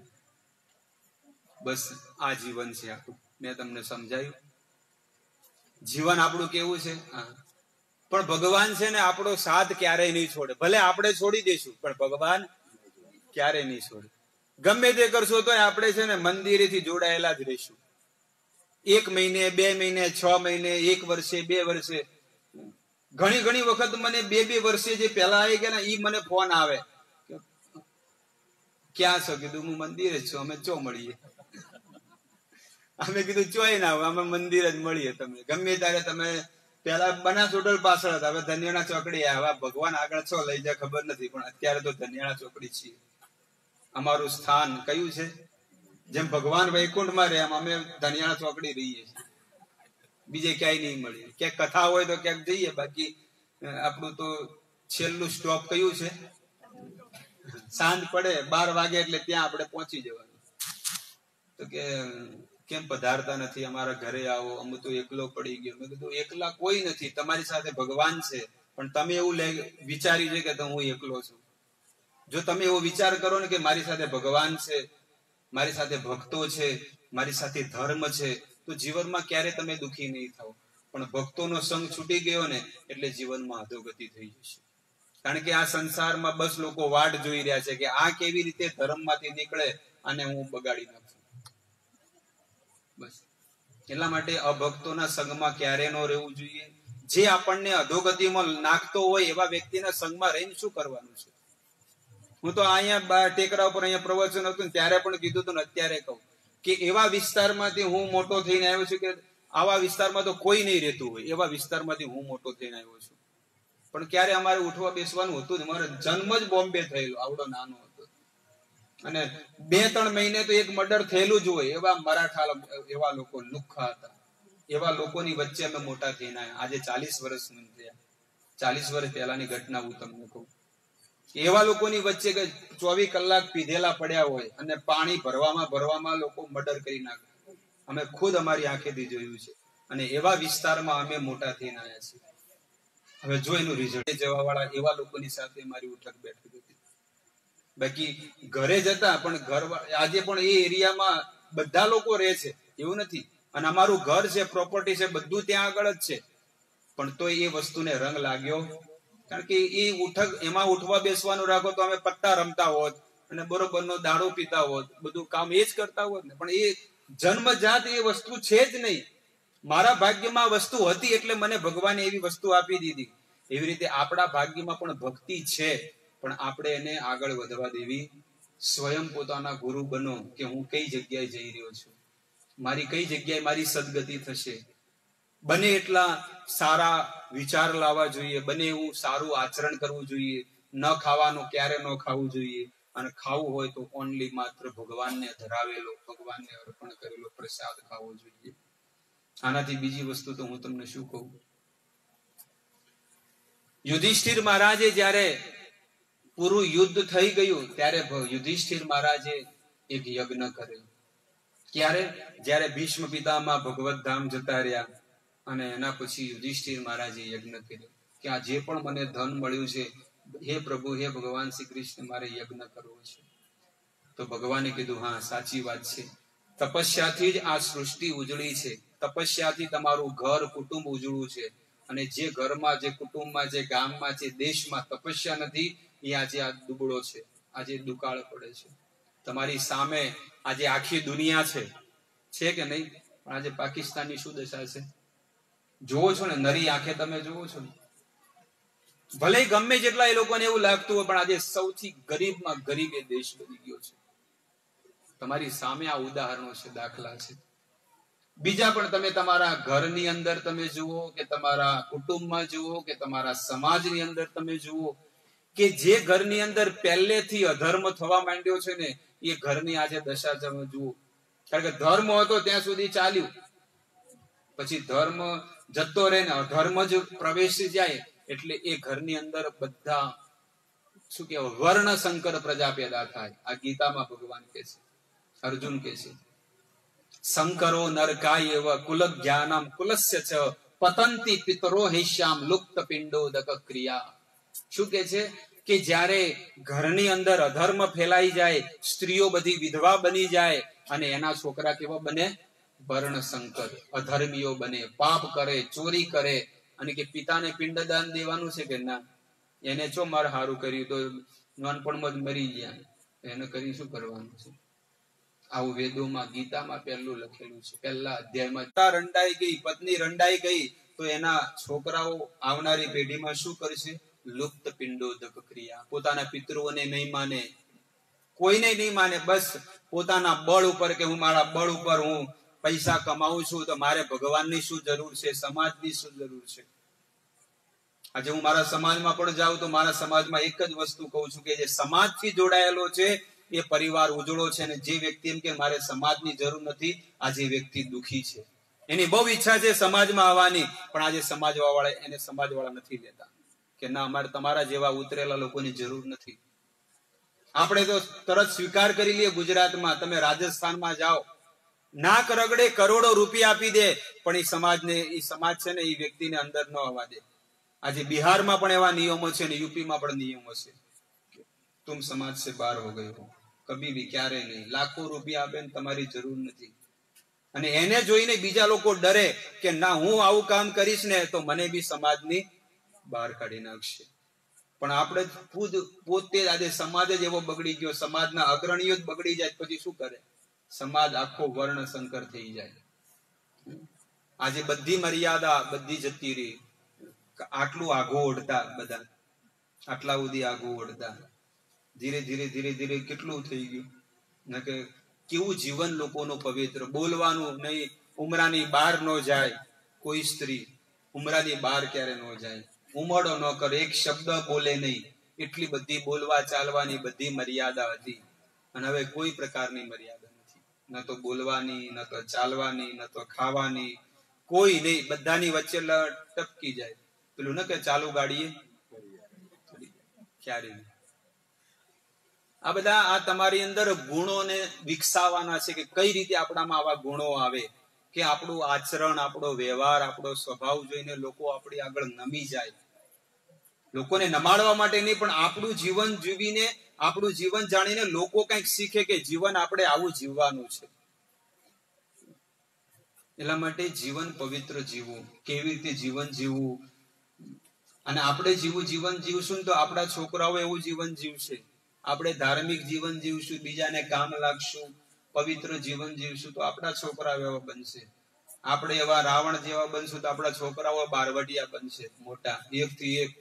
બસ આ જીવન છે આપણું. મેં તમને સમજાયું. જીવન આપણું કેવું છે. પણ ભગવાન છે ને આપણો સાથ ક્યારેય નહીં છોડે. ભલે આપણે છોડી દઈશું પણ ભગવાન ક્યારેય નહીં છોડે. ગમે તે કરશો તો આપણે છે ને મંદિરેથી જોડાયેલા જ રહીશું. એક મહિને, બે મહિને, છ મહિને, એક વર્ષે, બે વર્ષે, ઘણી ઘણી વખત મને બે બે વર્ષે જે પેલા આવી ગયા ને ઈ મને ફોન આવે, ક્યાં છો? કીધું હું મંદિર જ છું. અમે ચો મળીએ? અમે કીધું ચોય ના હોય, અમે મંદિર જ મળીએ. તમે ગમે ત્યારે તમે પેલા બનાસ હોટલ પાછળ હતા, હવે ધન્યાણા ચોકડી આવ્યા. ભગવાન આગળ છો લઈ જાય ખબર નથી, પણ અત્યારે તો ધન્યાણા ચોકડી છીએ. અમારું સ્થાન કયું છે? જેમ ભગવાન વૈકુંઠ માં રહે અમે ધન્યાણા ચોકડી રહીએ છીએ. બીજે ક્યાંય નહીં મળીએ. ક્યાંક કથા હોય તો ક્યાંક જઈએ, બાકી આપણું તો છેલ્લું સ્ટોપ કયું છે? સાંજ પડે બાર વાગે એટલે ત્યાં આપણે પહોંચી જવાનું. તો કે કેમ પધારતા નથી અમારા ઘરે આવો, અમે તો એકલો પડી ગયો. મેં કીધું એકલા કોઈ નથી, તમારી સાથે ભગવાન છે. પણ તમે એવું વિચાર્યું છે કે હું એકલો છું. જો તમે એવો વિચાર કરો ને કે મારી સાથે ભગવાન છે, મારી સાથે ભક્તો છે, મારી સાથે ધર્મ છે, તો જીવનમાં ક્યારે તમે દુઃખી નહીં થાવ. પણ ભક્તોનો સંગ છૂટી ગયો ને એટલે જીવનમાં અધોગતિ થઈ જશે. કારણ કે આ સંસારમાં બસ લોકો વાટ જોઈ રહ્યા છે કે આ કેવી રીતે ધર્મમાંથી નીકળે અને હું બગાડી નાખું. બસ એટલા માટે અભક્તોના સંગમાં ક્યારે ન રહેવું જોઈએ. જે આપણને અધોગતિમાં નાખતો હોય એવા વ્યક્તિના સંગમાં રહીને શું કરવાનું છે? હું તો અહીંયા ટેકરા ઉપર અહીંયા પ્રવચન હતું ને ત્યારે પણ કીધું હતું ને અત્યારે કહું કે એવા વિસ્તારમાંથી હું મોટો થઈને આવ્યો છું કે આવા વિસ્તારમાં તો કોઈ નહીં રહેતું હોય, એવા વિસ્તારમાંથી હું મોટો થઈને આવ્યો છું. પણ ક્યારે અમારે ઉઠવા બેસવાનું હતું જ. મારો જન્મ જ બોમ્બે થયેલો, આવડો નાનો હતો. અને બે ત્રણ મહિને તો એક મર્ડર થયેલું જ હોય. એવા મરાઠા એવા લોકો લુખ્ખા હતા. એવા લોકોની વચ્ચે અમે મોટા થઈને આવ્યા. આજે ચાલીસ વર્ષ થયા. ચાલીસ વર્ષ પહેલાની ઘટના હું તમને કહું. એવા લોકોની વચ્ચે કે ચોવીસ કલાક પીધેલા પડ્યા હોય અને પાણી ભરવામાં ભરવામાં લોકો મર્ડર કરી નાખે. અમે ખુદ અમારી આંખેથી જોયું છે. અને એવા વિસ્તારમાં અમે મોટા થઈને આવ્યા છીએ. હવે જો એનું રિઝલ્ટ જવા વાળા એવા લોકોની સાથે મારી ઉઠક બેઠક હતી. બાકી ઘરે જતા પણ ઘર આજે પણ એ એરિયામાં બધા લોકો રહે છે એવું નથી. અને અમારું ઘર છે, પ્રોપર્ટી છે, બધું ત્યાં આગળ જ છે. પણ તો એ વસ્તુને રંગ લાગ્યો. કારણ કે એ ઉઠક એમાં ઉઠવા બેસવાનું રાખો તો અમે પત્તા રમતા હોત અને બરોબર નો દાડો પીતા હોત, બધું કામ એ જ કરતા હોત ને. પણ એ જન્મજાત એ વસ્તુ છે જ નહીં. મારા ભાગ્યમાં વસ્તુ હતી એટલે મને ભગવાને એવી વસ્તુ આપી દીધી. એવી રીતે આપણા ભાગ્યમાં પણ ભક્તિ છે, પણ આપણે એને આગળ વધવા દેવી. સ્વયં પોતાના ગુરુ બનો કે હું કઈ જગ્યાએ જઈ રહ્યો છું, મારી કઈ જગ્યાએ મારી સદગતિ થશે. બને એટલા સારા વિચાર લાવવા જોઈએ, બને એવું સારું આચરણ કરવું જોઈએ. ન ખાવાનું ક્યારે ન ખાવું જોઈએ. અને ખાવું હોય તો ઓનલી માત્ર ભગવાનને ધરાવેલો, ભગવાનને અર્પણ કરેલો પ્રસાદ ખાવો જોઈએ. આનાથી બીજી વસ્તુ તો હું તમને શું કહું. યુધિષ્ઠિર મહારાજે જયારે પૂરું યુદ્ધ થઈ ગયું ત્યારે યુધિષ્ઠિર મહારાજે એક યજ્ઞ કર્યો. ક્યારે? જયારે ભીષ્મ પિતામહ ભગવત ધામ જતા રહ્યા અને એના પછી યુધિષ્ઠિર મહારાજે યજ્ઞ કર્યો કે આ જે પણ મને ધન મળ્યું છે, હે પ્રભુ, હે ભગવાન શ્રી કૃષ્ણ, મારે યજ્ઞ કરવો છે. તો ભગવાને કીધું હા સાચી વાત છે, તપસ્યાથી જ આ સૃષ્ટિ ઉજળી છે. તપસ્યાથી તમારું ઘર કુટુંબ ઉજળું છે. અને જે ઘરમાં, જે કુટુંબમાં, જે ગામમાં, જે દેશમાં તપસ્યા નથી એ આજે આ દુબળો છે, આજે દુકાળ પડે છે. તમારી સામે આજે આખી દુનિયા છે, છે કે નહીં? પણ આજે પાકિસ્તાનની શું દશા છે જોવો છો ને, નરી આંખે તમે જોવો છો ને. ભલે ગમે જેટલા એ લોકોને એવું લાગતું હોય, પણ આજે સૌથી ગરીબમાં ગરીબ એ દેશ બની ગયો છે. તમારી સામે આ ઉદાહરણો છે, દાખલા છે. બીજા પણ તમે તમારા ઘરની અંદર તમે જુઓ કે તમારા કુટુંબમાં જુઓ કે તમારા સમાજની અંદર તમે જુઓ કે જે ઘરની અંદર પહેલેથી અધર્મ થવા માંડ્યો છે ને એ ઘરની આજે દશા તમે જુઓ. કારણ કે ધર્મ હતો ત્યાં સુધી ચાલ્યું, પછી ધર્મ જતો રહે ને અધર્મ જ પ્રવેશી જાય એટલે એ ઘરની અંદર બધા શું કહેવાય વર્ણ સંકર પ્રજા પેદા થાય. આ ગીતામાં ભગવાન કહે છે, અર્જુન કહે છે, સંકરો નરકાય એવ કુલ જ્ઞાનમ કુલસ્ય ચ પતંતિ પિતરો હેશ્યામ લુપ્ત પિંડોદક ક્રિયા. શું કે છે કે જ્યારે ઘરની અંદર અધર્મ ફેલાઈ જાય, સ્ત્રીઓ બધી વિધવા બની જાય અને એના છોકરા કેવા બને? વર્ણ સંકર, અધર્મીઓ બને, પાપ કરે, ચોરી કરે, અને કે પિતાને પિંડદાન દેવાનું છે કે ના, એને ચો મારે સારું કર્યું તો નાનપણમાં જ મરી ગયા, એને કરી શું કરવાનું છે? આવું વેદોમાં, ગીતામાં પહેલું લખેલું છે. પહેલા અધ્યાયમાં રંડાઈ ગઈ, પત્ની રંડાઈ ગઈ, તો એના છોકરાઓ આવનારી પેઢીમાં શું કરશે? લુપ્ત પિંડોદક ક્રિયા. પોતાના પિતૃઓને નહીં માને, કોઈને નહીં માને, બસ પોતાના બળ ઉપર કે હું મારા બળ ઉપર હું પૈસા કમાઉં છું, તો મારે ભગવાનની શું જરૂર છે? સમાજની શું જરૂર છે? આજે હું મારા સમાજમાં પણ જાઉં તો મારા સમાજમાં એક જ વસ્તુ કહું છું કે જે સમાજથી જોડાયેલો છે એ પરિવાર ઉજળો છે, અને જે વ્યક્તિ એમ કે મારે સમાજની જરૂર નથી, આજે વ્યક્તિ દુખી છે. એની બહુ ઈચ્છા છે સમાજમાં આવવાની, પણ આજે સમાજ વાળા એને સમાજ વાળા નથી લેતા કે ના, અમારે તમારા જેવા ઉતરેલા લોકોની જરૂર નથી. આપણે તો તરત સ્વીકાર કરી લઈએ. ગુજરાતમાં તમે રાજસ્થાનમાં જાઓ, નાક રગડે કરોડો રૂપિયા આપી દે, પણ એ સમાજને એ સમાજ છે ને એ વ્યક્તિને અંદર ન આવવા દે. આજે બિહારમાં પણ એવા નિયમો છે ને યુપીમાં પણ નિયમો છે. તુમ સમાજ સે બહાર હો ગયે હો, કભી ભી, ક્યારે નહીં. લાખો રૂપિયા આપે ને તમારી જરૂર નથી, અને એને જોઈને બીજા લોકો ડરે કે ના, હું આવું કામ કરીશ ને તો મને બી સમાજની બહાર કાઢી નાખશે. પણ આપણે ખુદ પોતે આજે સમાજ જ એવો બગડી ગયો, સમાજના અગ્રણીઓ જ બગડી જાય, પછી શું કરે? સમાજ આખો વર્ણ સંકર થઈ જાય. આજે બધી મર્યાદા બધી જતી રહી. આટલું આઘો ઓઢતા બધા, આટલા સુધી આઘો ઓઢતા, ધીરે ધીરે ધીરે ધીરે કેટલું થઈ ગયું ને કે કેવું જીવન લોકોનું પવિત્ર. બોલવાનું નહીં, ઉમરાની બહાર ન જાય કોઈ સ્ત્રી, ઉમરાની બહાર ક્યારે ન જાય, ઉમડો ન કરે, એક શબ્દ બોલે નહીં. એટલી બધી બોલવા ચાલવાની બધી મર્યાદા હતી, અને હવે કોઈ પ્રકારની મર્યાદા નથી. ન તો બોલવાની, ન તો ચાલવાની, ન તો ખાવાની, કોઈ નહીં. બધાની વચ્ચે ટપકી જાય. પેલું ન કે ચાલુ ગાડીએ ક્યારે. આ બધા આ તમારી અંદર ગુણોને વિકસાવવાના છે કે કઈ રીતે આપણામાં આવા ગુણો આવે કે આપણું આચરણ, આપણો વ્યવહાર, આપણો સ્વભાવ જોઈને લોકો આપણી આગળ નમી જાય. લોકોને નમાડવા માટે નહીં, પણ આપણું જીવન જીવીને, આપણું જીવન જાણીને લોકો કંઈક શીખે કે જીવન આપણે આવું જીવવાનું છે. એટલા માટે જીવન પવિત્ર જીવવું, કેવી રીતે જીવન જીવવું, અને આપણે જેવું જીવન જીવશું તો આપણા છોકરાઓ એવું જીવન જીવશે. આપણે ધાર્મિક જીવન જીવશું, બીજાને કામ લાગશું, પવિત્ર જીવન જીવશું તો આપણા છોકરાઓ એવા બનશે. આપણે એવા રાવણ જેવા બનશું તો આપણા છોકરાઓ બારવટિયા બનશે, મોટા, એક થી એક.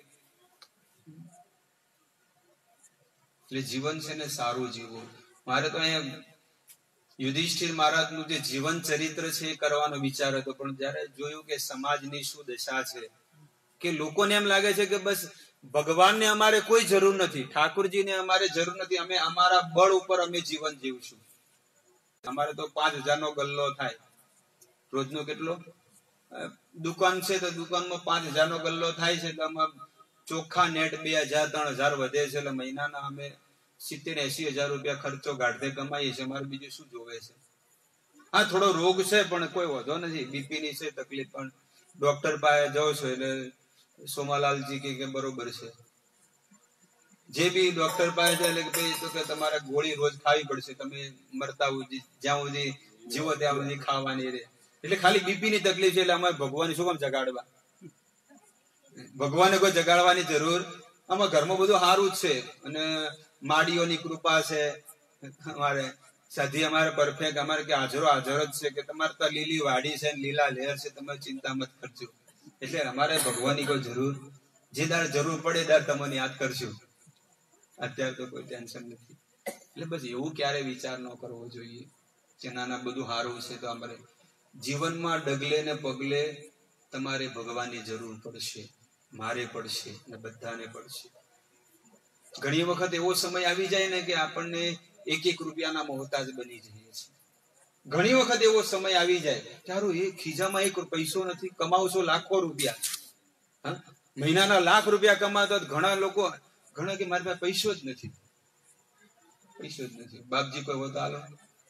એટલે જીવન છે ને સારું જીવવું. મારે તો અહીંયા યુધિષ્ઠિર મહારાજનું જે જીવન ચરિત્ર છે એ કરવાનો વિચાર હતો, પણ જયારે જોયું કે સમાજની શું દશા છે, કે લોકોને એમ લાગે છે કે બસ ભગવાનને અમારે કોઈ જરૂર નથી, ઠાકોરજીને અમારે જરૂર નથી, અમે અમારા બળ ઉપર અમે જીવન જીવશું. અમારે તો પાંચ હજાર નો ગલ્લો થાય રોજનો. કેટલો? દુકાન છે તો દુકાનમાં પાંચ હજાર નો ગલ્લો થાય છે, એટલે આમાં ચોખ્ખા નેટ બે હજાર ત્રણ હજાર વધે છે, એટલે મહિનાના અમે સિત્તેર એસી હજાર રૂપિયા ખર્ચો ગાઢતે કમાઈએ છીએ. અમારે બીજું શું જોવે છે? હા, થોડો રોગ છે પણ કોઈ વધો નથી, બીપી ની છે તકલીફ, પણ ડોક્ટર પાસે જાઓ છો એટલે સોમાલાલજી કે બરોબર છે. જે બી ડોક્ટર પાસે જાય એટલે ભાઈ તો કે તમારે ગોળી રોજ ખાવી પડશે, તમે મરતા સુધી જ્યાં સુધી જીવો ત્યાં સુધી ખાવાની રહે. એટલે ખાલી બીપી ની તકલીફ છે, એટલે અમારે ભગવાન શું કામ જગાડવા? ભગવાને કોઈ જગાડવાની જરૂર. આમાં ઘરમાં બધું સારું જ છે, અને માડીઓની કૃપા છે. અમારે સાધી અમારે પરફેક્ટ, અમારે કે હાજરો હાજર જ છે, કે તમારે તો લીલી વાડી છે, લીલા લહેર છે, તમારે ચિંતા મત કરજો. એટલે અમારે ભગવાનની કોઈ જરૂર, જે દાર જરૂર પડે દાર તમને યાદ કરશું. અત્યારે તો કોઈ ટેન્શન નથી. એટલે બસ એવું ક્યારે વિચાર ન કરવો જોઈએ કે નાના બધું સારું છે. તો અમારે જીવનમાં ડગલે ને પગલે તમારે ભગવાનની જરૂર પડશે, મારે પડશે, ને બધાને પડશે. ઘણી વખત એવો સમય આવી જાય ને કે આપણને એક એક રૂપિયાના મોહતાજ બની જઈએ છીએ. ઘણી વખત એવો સમય આવી જાય કે હારું એ ખીજામાં એક પૈસો નથી, કમાવશો લાખો રૂપિયા, હા, મહિનાના લાખ રૂપિયા કમાતો. ઘણા લોકો ઘણા કે મારી પાસે પૈસો જ નથી, પૈસો જ નથી. બાપજી કોઈ હોતો હાલો,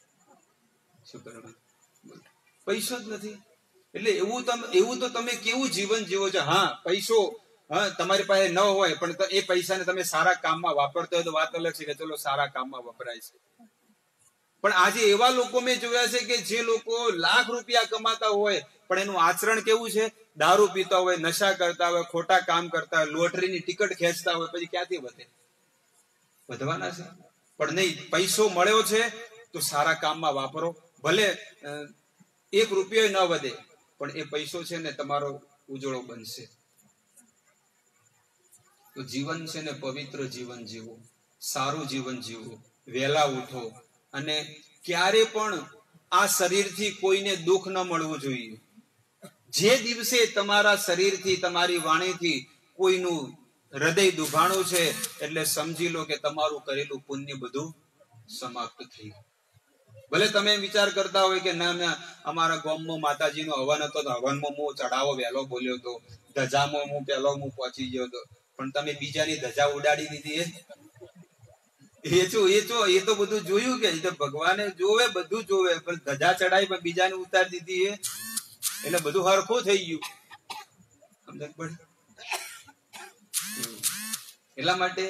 શું કરવાનું? પૈસો જ નથી. એટલે એવું તમે એવું તો તમે કેવું જીવન જીવો છો? હા, પૈસો હા તમારી પાસે ન હોય, પણ એ પૈસાને તમે સારા કામમાં વાપરતો હોય તો વાત અલગ છે કે ચલો સારા કામમાં વપરાય છે. પણ આજે એવા લોકો મેં જોયા છે કે જે લોકો લાખ રૂપિયા કમાતા હોય પણ એનું આચરણ કેવું છે? દારૂ પીતા હોય, નશા કરતા હોય, ખોટા કામ કરતા હોય, લોટરીની ટિકિટ ખેંચતા હોય, પછી ક્યાંથી વધે? વધવાના છે? પણ નહીં, પૈસો મળ્યો છે તો સારા કામમાં વાપરો. ભલે એક રૂપિયો ન વધે પણ એ પૈસો છે ને તમારો ઉજળો બનશે. તો જીવન છે ને પવિત્ર જીવન જીવો, સારું જીવન જીવો, વહેલા ઉઠો અને ક્યારે પણ આ શરીરથી કોઈને દુઃખ ન મળવું જોઈએ. જે દિવસે તમારા શરીરથી, તમારી વાણીથી કોઈનું હૃદય દુભાણું છે એટલે સમજી લો કે તમારું કરેલું પુણ્ય બધું સમાપ્ત થઈ ગયું. ભલે તમે વિચાર કરતા હોય કે ના ના અમારા ગામમાં માતાજીનો હવન હતો તો હવનમાં હું ચઢાવો વહેલો બોલ્યો હતો, ધજામાં હું પહેલો હું પહોંચી ગયો હતો, પણ તમે બીજાની ધજા ઉડાડી દીધી. એ શું એ શું એ તો બધું જોયું કે એ તો ભગવાને જોવે, બધું જોવે, પણ ધજા ચડાવી પણ બીજાને ઉતારી દીધી એટલે બધું હરખું થઈ ગયું. સમજ પડે? એટલા માટે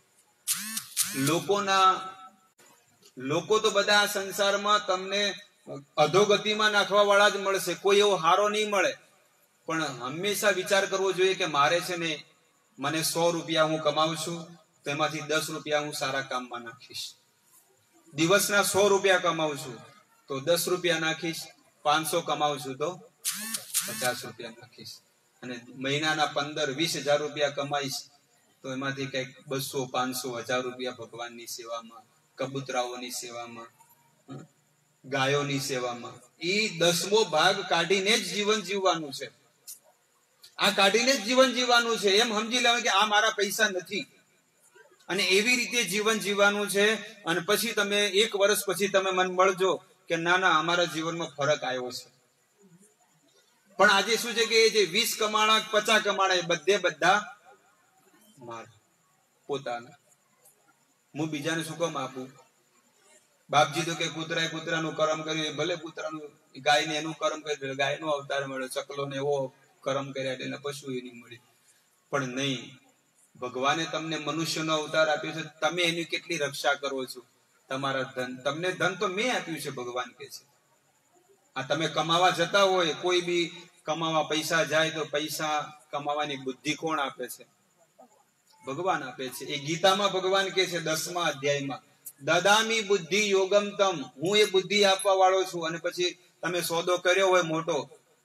લોકોના લોકો તો બધા સંસારમાં તમને અધોગતિમાં નાખવા વાળા જ મળશે, કોઈ એવો હારો નહીં મળે. પણ હંમેશા વિચાર કરવો જોઈએ કે મારે છે ને મને સો રૂપિયા હું કમાવું છું તો એમાંથી દસ રૂપિયા હું સારા કામમાં નાખીશ. દિવસના સો રૂપિયા કમાવું છું તો દસ રૂપિયા નાખીશ. પાંચસો કમાવું છું તો પચાસ રૂપિયા નાખીશ. અને મહિનાના પંદર વીસ હજાર રૂપિયા કમાઈશ તો એમાંથી કઈક બસો પાંચસો હજાર રૂપિયા ભગવાનની સેવામાં, કબૂતરાઓની સેવામાં, ગાયોની સેવામાં, એ દસમો ભાગ કાઢીને જ જીવન જીવવાનું છે. આ કાઢીને જ જીવન જીવવાનું છે. એમ સમજી લેવાનું કે આ મારા પૈસા નથી, અને એવી રીતે જીવન જીવવાનું છે. અને પછી તમે એક વર્ષ પછી તમે મન મળજો કે ના ના અમારા જીવનમાં ફરક આવ્યો છે. પણ આજે શું છે કે જે વીસ કમાણા પચાસ કમાણા એ બધે બધા મારા પોતાના. હું બીજાને શું કામ આપું? બાપજી તો કે કૂતરાએ કૂતરાનું કર્મ કર્યું, ભલે કૂતરાનું, ગાયને એનું કર્મ કર્યું, ગાયનો અવતાર મળ્યો, ચકલોને એવો કર્મ કર્યા એટલે પશુ એની મળી. પણ નહીં, ભગવાને તમને મનુષ્યનો અવતાર આપ્યો છે, તમે એની કેટલી રક્ષા કરો છો? તમારા ધન, તમને ધન તો મેં આપ્યું છે, ભગવાન કે છે. આ તમે કમાવા જતા હોય, કોઈ બી કમાવા પૈસા જાય તો પૈસા કમાવાની બુદ્ધિ કોણ આપે છે? ભગવાન આપે છે. એ ગીતામાં ભગવાન કે છે દસમા અધ્યાયમાં, દદામી બુદ્ધિ યોગમ તમ, હું એ બુદ્ધિ આપવા વાળો છું. અને પછી તમે સોદો કર્યો હોય મોટો,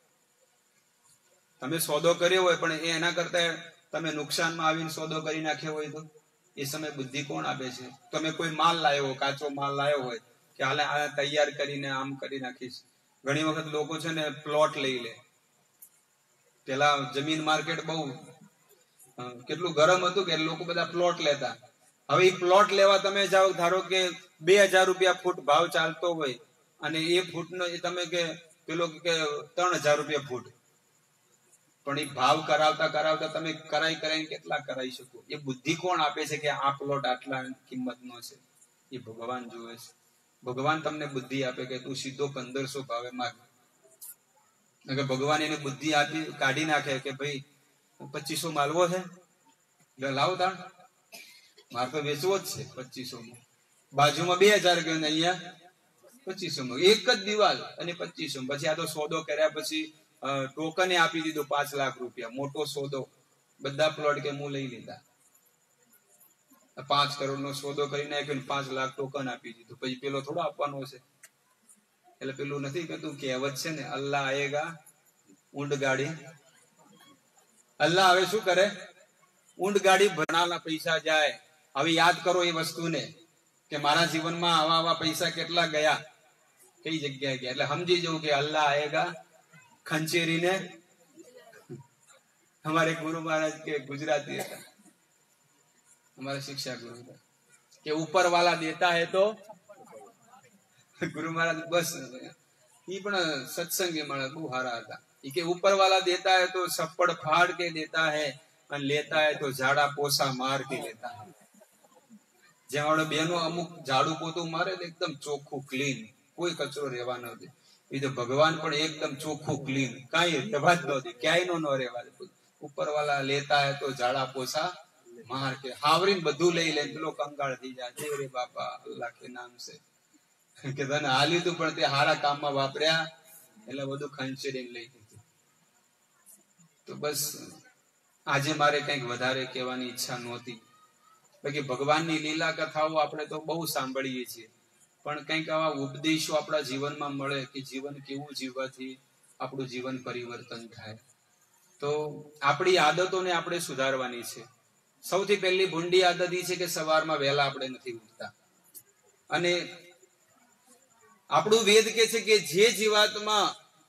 તમે સોદો કર્યો હોય પણ એના કરતા તમે નુકસાનમાં આવીને સોદો કરી નાખ્યો હોય તો એ સમય બુદ્ધિ કોણ આપે છે? તમે કોઈ માલ લાવ્યો, કાચો માલ લાવ્યો હોય કે હાલે આ તૈયાર કરીને આમ કરી નાખીશ. ઘણી વખત લોકો છે ને પ્લોટ લઈ લે. પેલા જમીન માર્કેટ બહુ કેટલું ગરમ હતું કે લોકો બધા પ્લોટ લેતા. હવે એ પ્લોટ લેવા તમે જાઓ, ધારો કે બે હજાર રૂપિયા ફૂટ ભાવ ચાલતો હોય અને એ ફૂટનો એ તમે કે પેલો કે ત્રણ હજાર રૂપિયા ફૂટ, પણ એ ભાવ કરાવતા કરાવતા તમે કરાઈ કરાઈને કેટલા કરાઈ શકો? એ બુદ્ધિ કોણ આપે છે કે આ પ્લોટ આટલા કિંમતનો છે? એ ભગવાન જોવે છે. ભગવાન તમને બુદ્ધિ આપે કે તું સીધો પંદરસો ભાવે માગ. ભગવાન એને બુદ્ધિ આપી કાઢી નાખે કે ભાઈ પચીસો માલવો છે એટલે લાવો તાણ, મારે તો વેચવો જ છે પચીસો માં. બાજુમાં બે હજાર ગયો ને અહીંયા પચીસો માં, એક જ દિવાલ અને પચીસો. પછી આ તો સોદો કર્યા પછી ટોકને આપી દીધું પાંચ લાખ રૂપિયા, મોટો સોદો. બધા પ્લોટ કે હું લઈ લીધા, પાંચ કરોડ નો સોદો કરી નાખ્યો, પાંચ લાખ ટોકન આપી દીધું. પછી પેલો થોડો આપવાનો છે? એટલે પેલું નથી કે તું કહેવત છે ને, અલ્લાહ આયેગા ઊંટ ગાડી. અલ્લાહ હવે શું કરે? ઊંટ ગાડી ભરણાના પૈસા જાય. હવે યાદ કરો એ વસ્તુને કે મારા જીવનમાં આવા આવા પૈસા કેટલા ગયા, કઈ જગ્યાએ ગયા. એટલે સમજી જવું કે અલ્લાહ આયેગા ખંચેરીને. हमारे गुरु महाराज के गुजराती था, हमारे शिक्षा गुरु था कि ऊपर वाला देता है तो गुरु महाराज बस ये पण सत्संगी माणस बહુ હારા હતા. એ કે ऊपर वाला देता है तो सप्पड़ फाड़ के देता है અને લેતા है तो झाड़ा पोछा मार के लेता है. જેમ આપણે બેનો અમુક ઝાડુ પોતું મારે તો એકદમ ચોખ્ખું ક્લીન, કોઈ કચરો રહેવા ન દે. એ તો ભગવાન પણ એકદમ ચોખ્ખું ક્લીન, કાંઈ રહેવા જ ન દે, ક્યાંય નો રહેવા દે. ઉપર વાલા લેતા હે તો ઝાડા પોછા માર કે, હાવરીને બધું લઈ લે. પેલો કંગાળ થઈ જાય, રે બાપા અલ્લાહ કે નામ સે કે તને આ લીધું પણ તે સારા કામમાં વાપર્યા એટલે બધું ખંચેરીને લઈ લીધું. તો બસ આજે મારે કંઈક વધારે કહેવાની ઈચ્છા નહોતી. બાકી ભગવાનની લીલા કથાઓ આપણે તો બહુ સાંભળીએ છીએ, પણ કંઈક આવા ઉપદેશો આપણા જીવનમાં મળે કે જીવન કેવું જીવવાથી આપણું જીવન પરિવર્તન થાય. તો આપણી આદતોને આપણે સુધારવાની છે. સૌથી પહેલી ભૂંડી આદત એ છે કે સવારમાં વહેલા આપણે નથી ઉઠતા. અને આપણું વેદ કે છે કે જે જીવાતમાં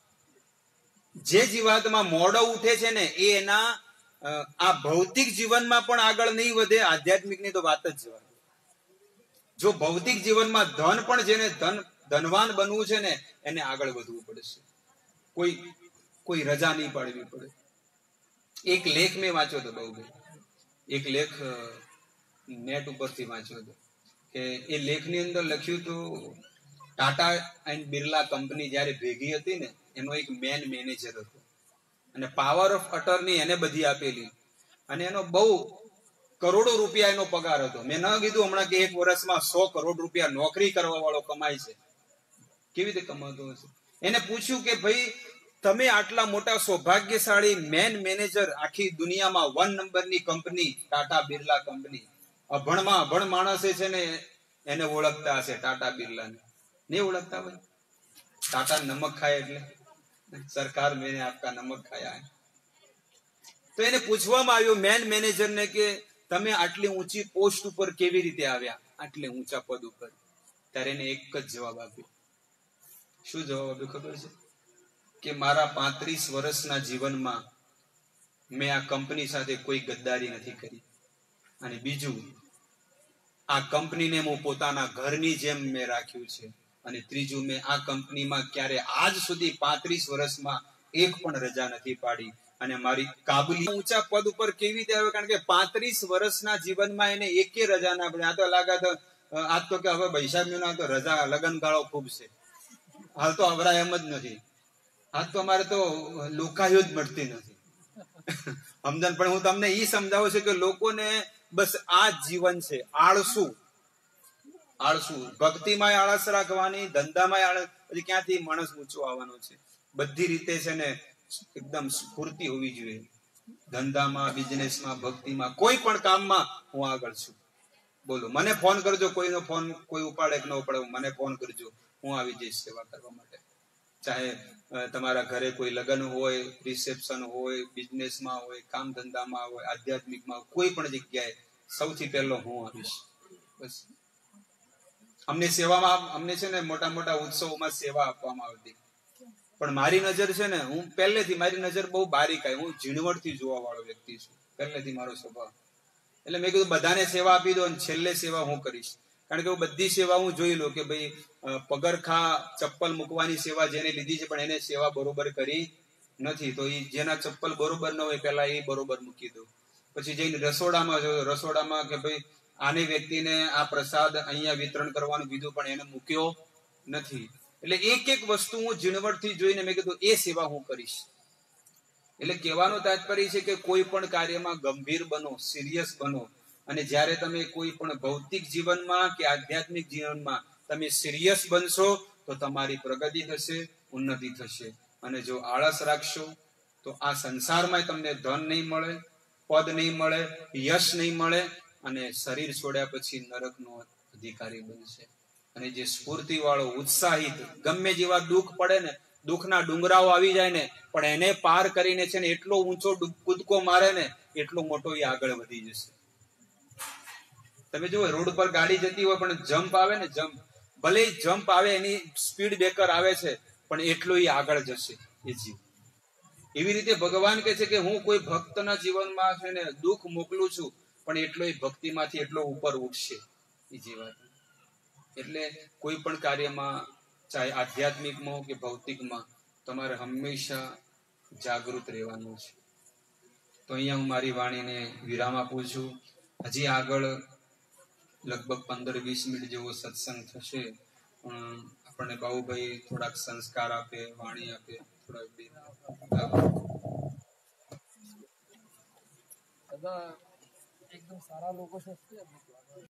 જે જીવાતમાં મોડો ઉઠે છે ને એ એના આ ભૌતિક જીવનમાં પણ આગળ નહીં વધે, આધ્યાત્મિકની તો વાત જ જવા. જો ભૌતિક જીવનમાં ધન પણ જેને ધન ધનવાન બનવું છે ને એને આગળ વધવું પડશે. કોઈ કોઈ રજા નહીં પાડવી પડે. એક લેખ મેં વાંચ્યો હતો, બહુ એક લેખ નેટ ઉપરથી વાંચ્યો હતો કે એ લેખની અંદર લખ્યું હતું ટાટા એન્ડ બિરલા કંપની જયારે ભેગી હતી ને એનો એક મેન મેનેજર હતો અને પાવર ઓફ અટર્ની એને બધી આપેલી અને એનો બહુ કરોડો રૂપિયા એનો પગાર હતો. મેં ન કીધું હમણાં કે એક વર્ષમાં સો કરોડ રૂપિયા નોકરી કરવા વાળો કમાય છે, કેવી રીતે કમાતો હશે. એને પૂછ્યું કે ભાઈ તમે આટલા મોટા સૌભાગ્યશાળી મેન મેનેજર, આખી દુનિયામાં વન નંબરની કંપની ટાટા બિરલા કંપની, અભણમાં અભણ માણસે છે ને એને ઓળખતા હશે ટાટા બિરલાને, નહીં ઓળખતા હોય. ટાટા નમક ખાય એટલે સરકાર મેને આપકા નમક ખાયા. તો એને પૂછવામાં આવ્યું મેન મેનેજરને કે તમે આટલી ઊંચી પોસ્ટ ઉપર કેવી રીતે આવ્યા, આટલે ઊંચા પદ ઉપર. ત્યારે એને એક જ જવાબ આપ્યો. શું જવાબ આપ્યો ખબર છે? કે મારા પાંત્રીસ વર્ષના જીવનમાં મેં આ કંપની સાથે કોઈ ગદ્દારી નથી કરી, અને બીજું આ કંપનીને હું પોતાના ઘરની જેમ મેં રાખ્યું છે, અને ત્રીજું મેં આ કંપનીમાં ક્યારે આજ સુધી પાંત્રીસ વર્ષમાં એક પણ રજા નથી પાડી. અને મારી કાબુલી ઊંચા પદ ઉપર કેવી રીતે આવે? કારણ કે પાંત્રીસ વર્ષના જીવનમાં એને એકે રજા ના પડી. આ તો લાગે તો આજ તો કે હવે વૈશાખ મહિના તો રજા લગન ગાળો ખૂબ છે, હાલ તો અવરા એમ જ નથી. આજ તો અમારે તો લોકાયો જ મળતી નથી સમજણ. પણ હું તમને ઈ સમજાવું છું કે લોકોને બસ આ જ જીવન છે, આળસુ આળસુ. ભક્તિમાં આળસ રાખવાની, ધંધામાં આળસ, પછી ક્યાંથી માણસ ઊંચો આવવાનો છે? બધી રીતે છે ને એકદમ સ્ફૂર્તિ હોવી જોઈએ. ધંધામાં, બિઝનેસમાં, ભક્તિમાં, કોઈ પણ કામમાં હું આગળ છું. બોલો, મને ફોન કરજો. કોઈનો ફોન કોઈ ઉપાડે કે ન ઉપાડે, મને ફોન કરજો, હું આવી જઈશ સેવા કરવા માટે. ચાહે તમારા ઘરે કોઈ લગ્ન હોય, રિસેપ્શન હોય, બિઝનેસમાં હોય, કામ ધંધામાં હોય, આધ્યાત્મિકમાં, કોઈ પણ જગ્યાએ સૌથી પહેલો હું આવીશ. બસ અમને સેવામાં, અમને છે ને મોટા મોટા ઉત્સવોમાં સેવા આપવામાં આવતી, પણ મારી નજર છે ને, હું પહેલેથી મારી નજર બહુ બારીક આવી. હું ઝીણવટથી જોવા વાળો વ્યક્તિ છું, પહેલેથી મારો સ્વભાવ. એટલે મેં કીધું બધાને સેવા આપી દો અને છેલ્લે સેવા હું કરીશ. કારણ કે હું બધી સેવા હું જોઈ લઉં કે ભાઈ પગરખા ચપ્પલ મૂકવાની સેવા જેને લીધી છે પણ એને સેવા બરોબર કરી નથી, તો એ જેના ચપ્પલ બરોબર ન હોય પેલા એ બરોબર મૂકી દો. પછી જઈને રસોડામાં જોયો, રસોડામાં કે ભાઈ આની વ્યક્તિને આ પ્રસાદ અહીંયા વિતરણ કરવાનું કીધું પણ એને મૂક્યો નથી. એટલે એક એક વસ્તુ હું ઝીણવટથી જોઈને મેં કીધું એ સેવા હું કરીશ. એટલે કહેવાનું તાત્પર્ય છે કે કોઈ પણ કાર્યમાં ગંભીર બનો, સિરિયસ બનો. અને જ્યારે તમે કોઈ પણ ભૌતિક જીવનમાં કે આધ્યાત્મિક જીવનમાં તમે સિરિયસ બનશો તો તમારી પ્રગતિ થશે, ઉન્નતિ થશે. અને જો આળસ રાખશો તો આ સંસારમાં તમને ધન નહીં મળે, પદ નહીં મળે, યશ નહીં મળે, અને શરીર છોડ્યા પછી નરકનો અધિકારી બનશે. અને જે સ્ફૂર્તિ વાળો, ઉત્સાહિત, ગમે જેવા દુઃખ પડે ને, દુઃખના ડુંગરાઓ આવી જાય ને, પણ એને પાર કરીને છે ને એટલો ઊંચો કૂદકો મારે ને એટલો મોટો એ આગળ વધી જશે. તમે જુઓ રોડ પર ગાડી જતી હોય પણ જમ્પ આવે ને, જમ્પ ભલે જમ્પ આવે, એની સ્પીડ બ્રેકર આવે છે પણ એટલો એ આગળ જશે એ જીવ. એવી રીતે ભગવાન કહે છે કે હું કોઈ ભક્તના જીવનમાં છે ને દુઃખ મોકલું છું પણ એટલો એ ભક્તિમાંથી એટલો ઉપર ઉઠશે એ જીવાત. એટલે કોઈ પણ કાર્યમાં, ચાહે આધ્યાત્મિકમાં કે ભૌતિકમાં, તમારે હંમેશા જાગૃત રહેવાનું છે. તો અહીંયા હું મારી વાણીને વિરામ આપું છું. હજી આગળ લગભગ પંદર વીસ મિનિટ જેવો સત્સંગ થશે, પણ આપણને બાબુભાઈ થોડાક સંસ્કાર આપે, વાણી આપે, થોડાક એકદમ સારા લોકો છે.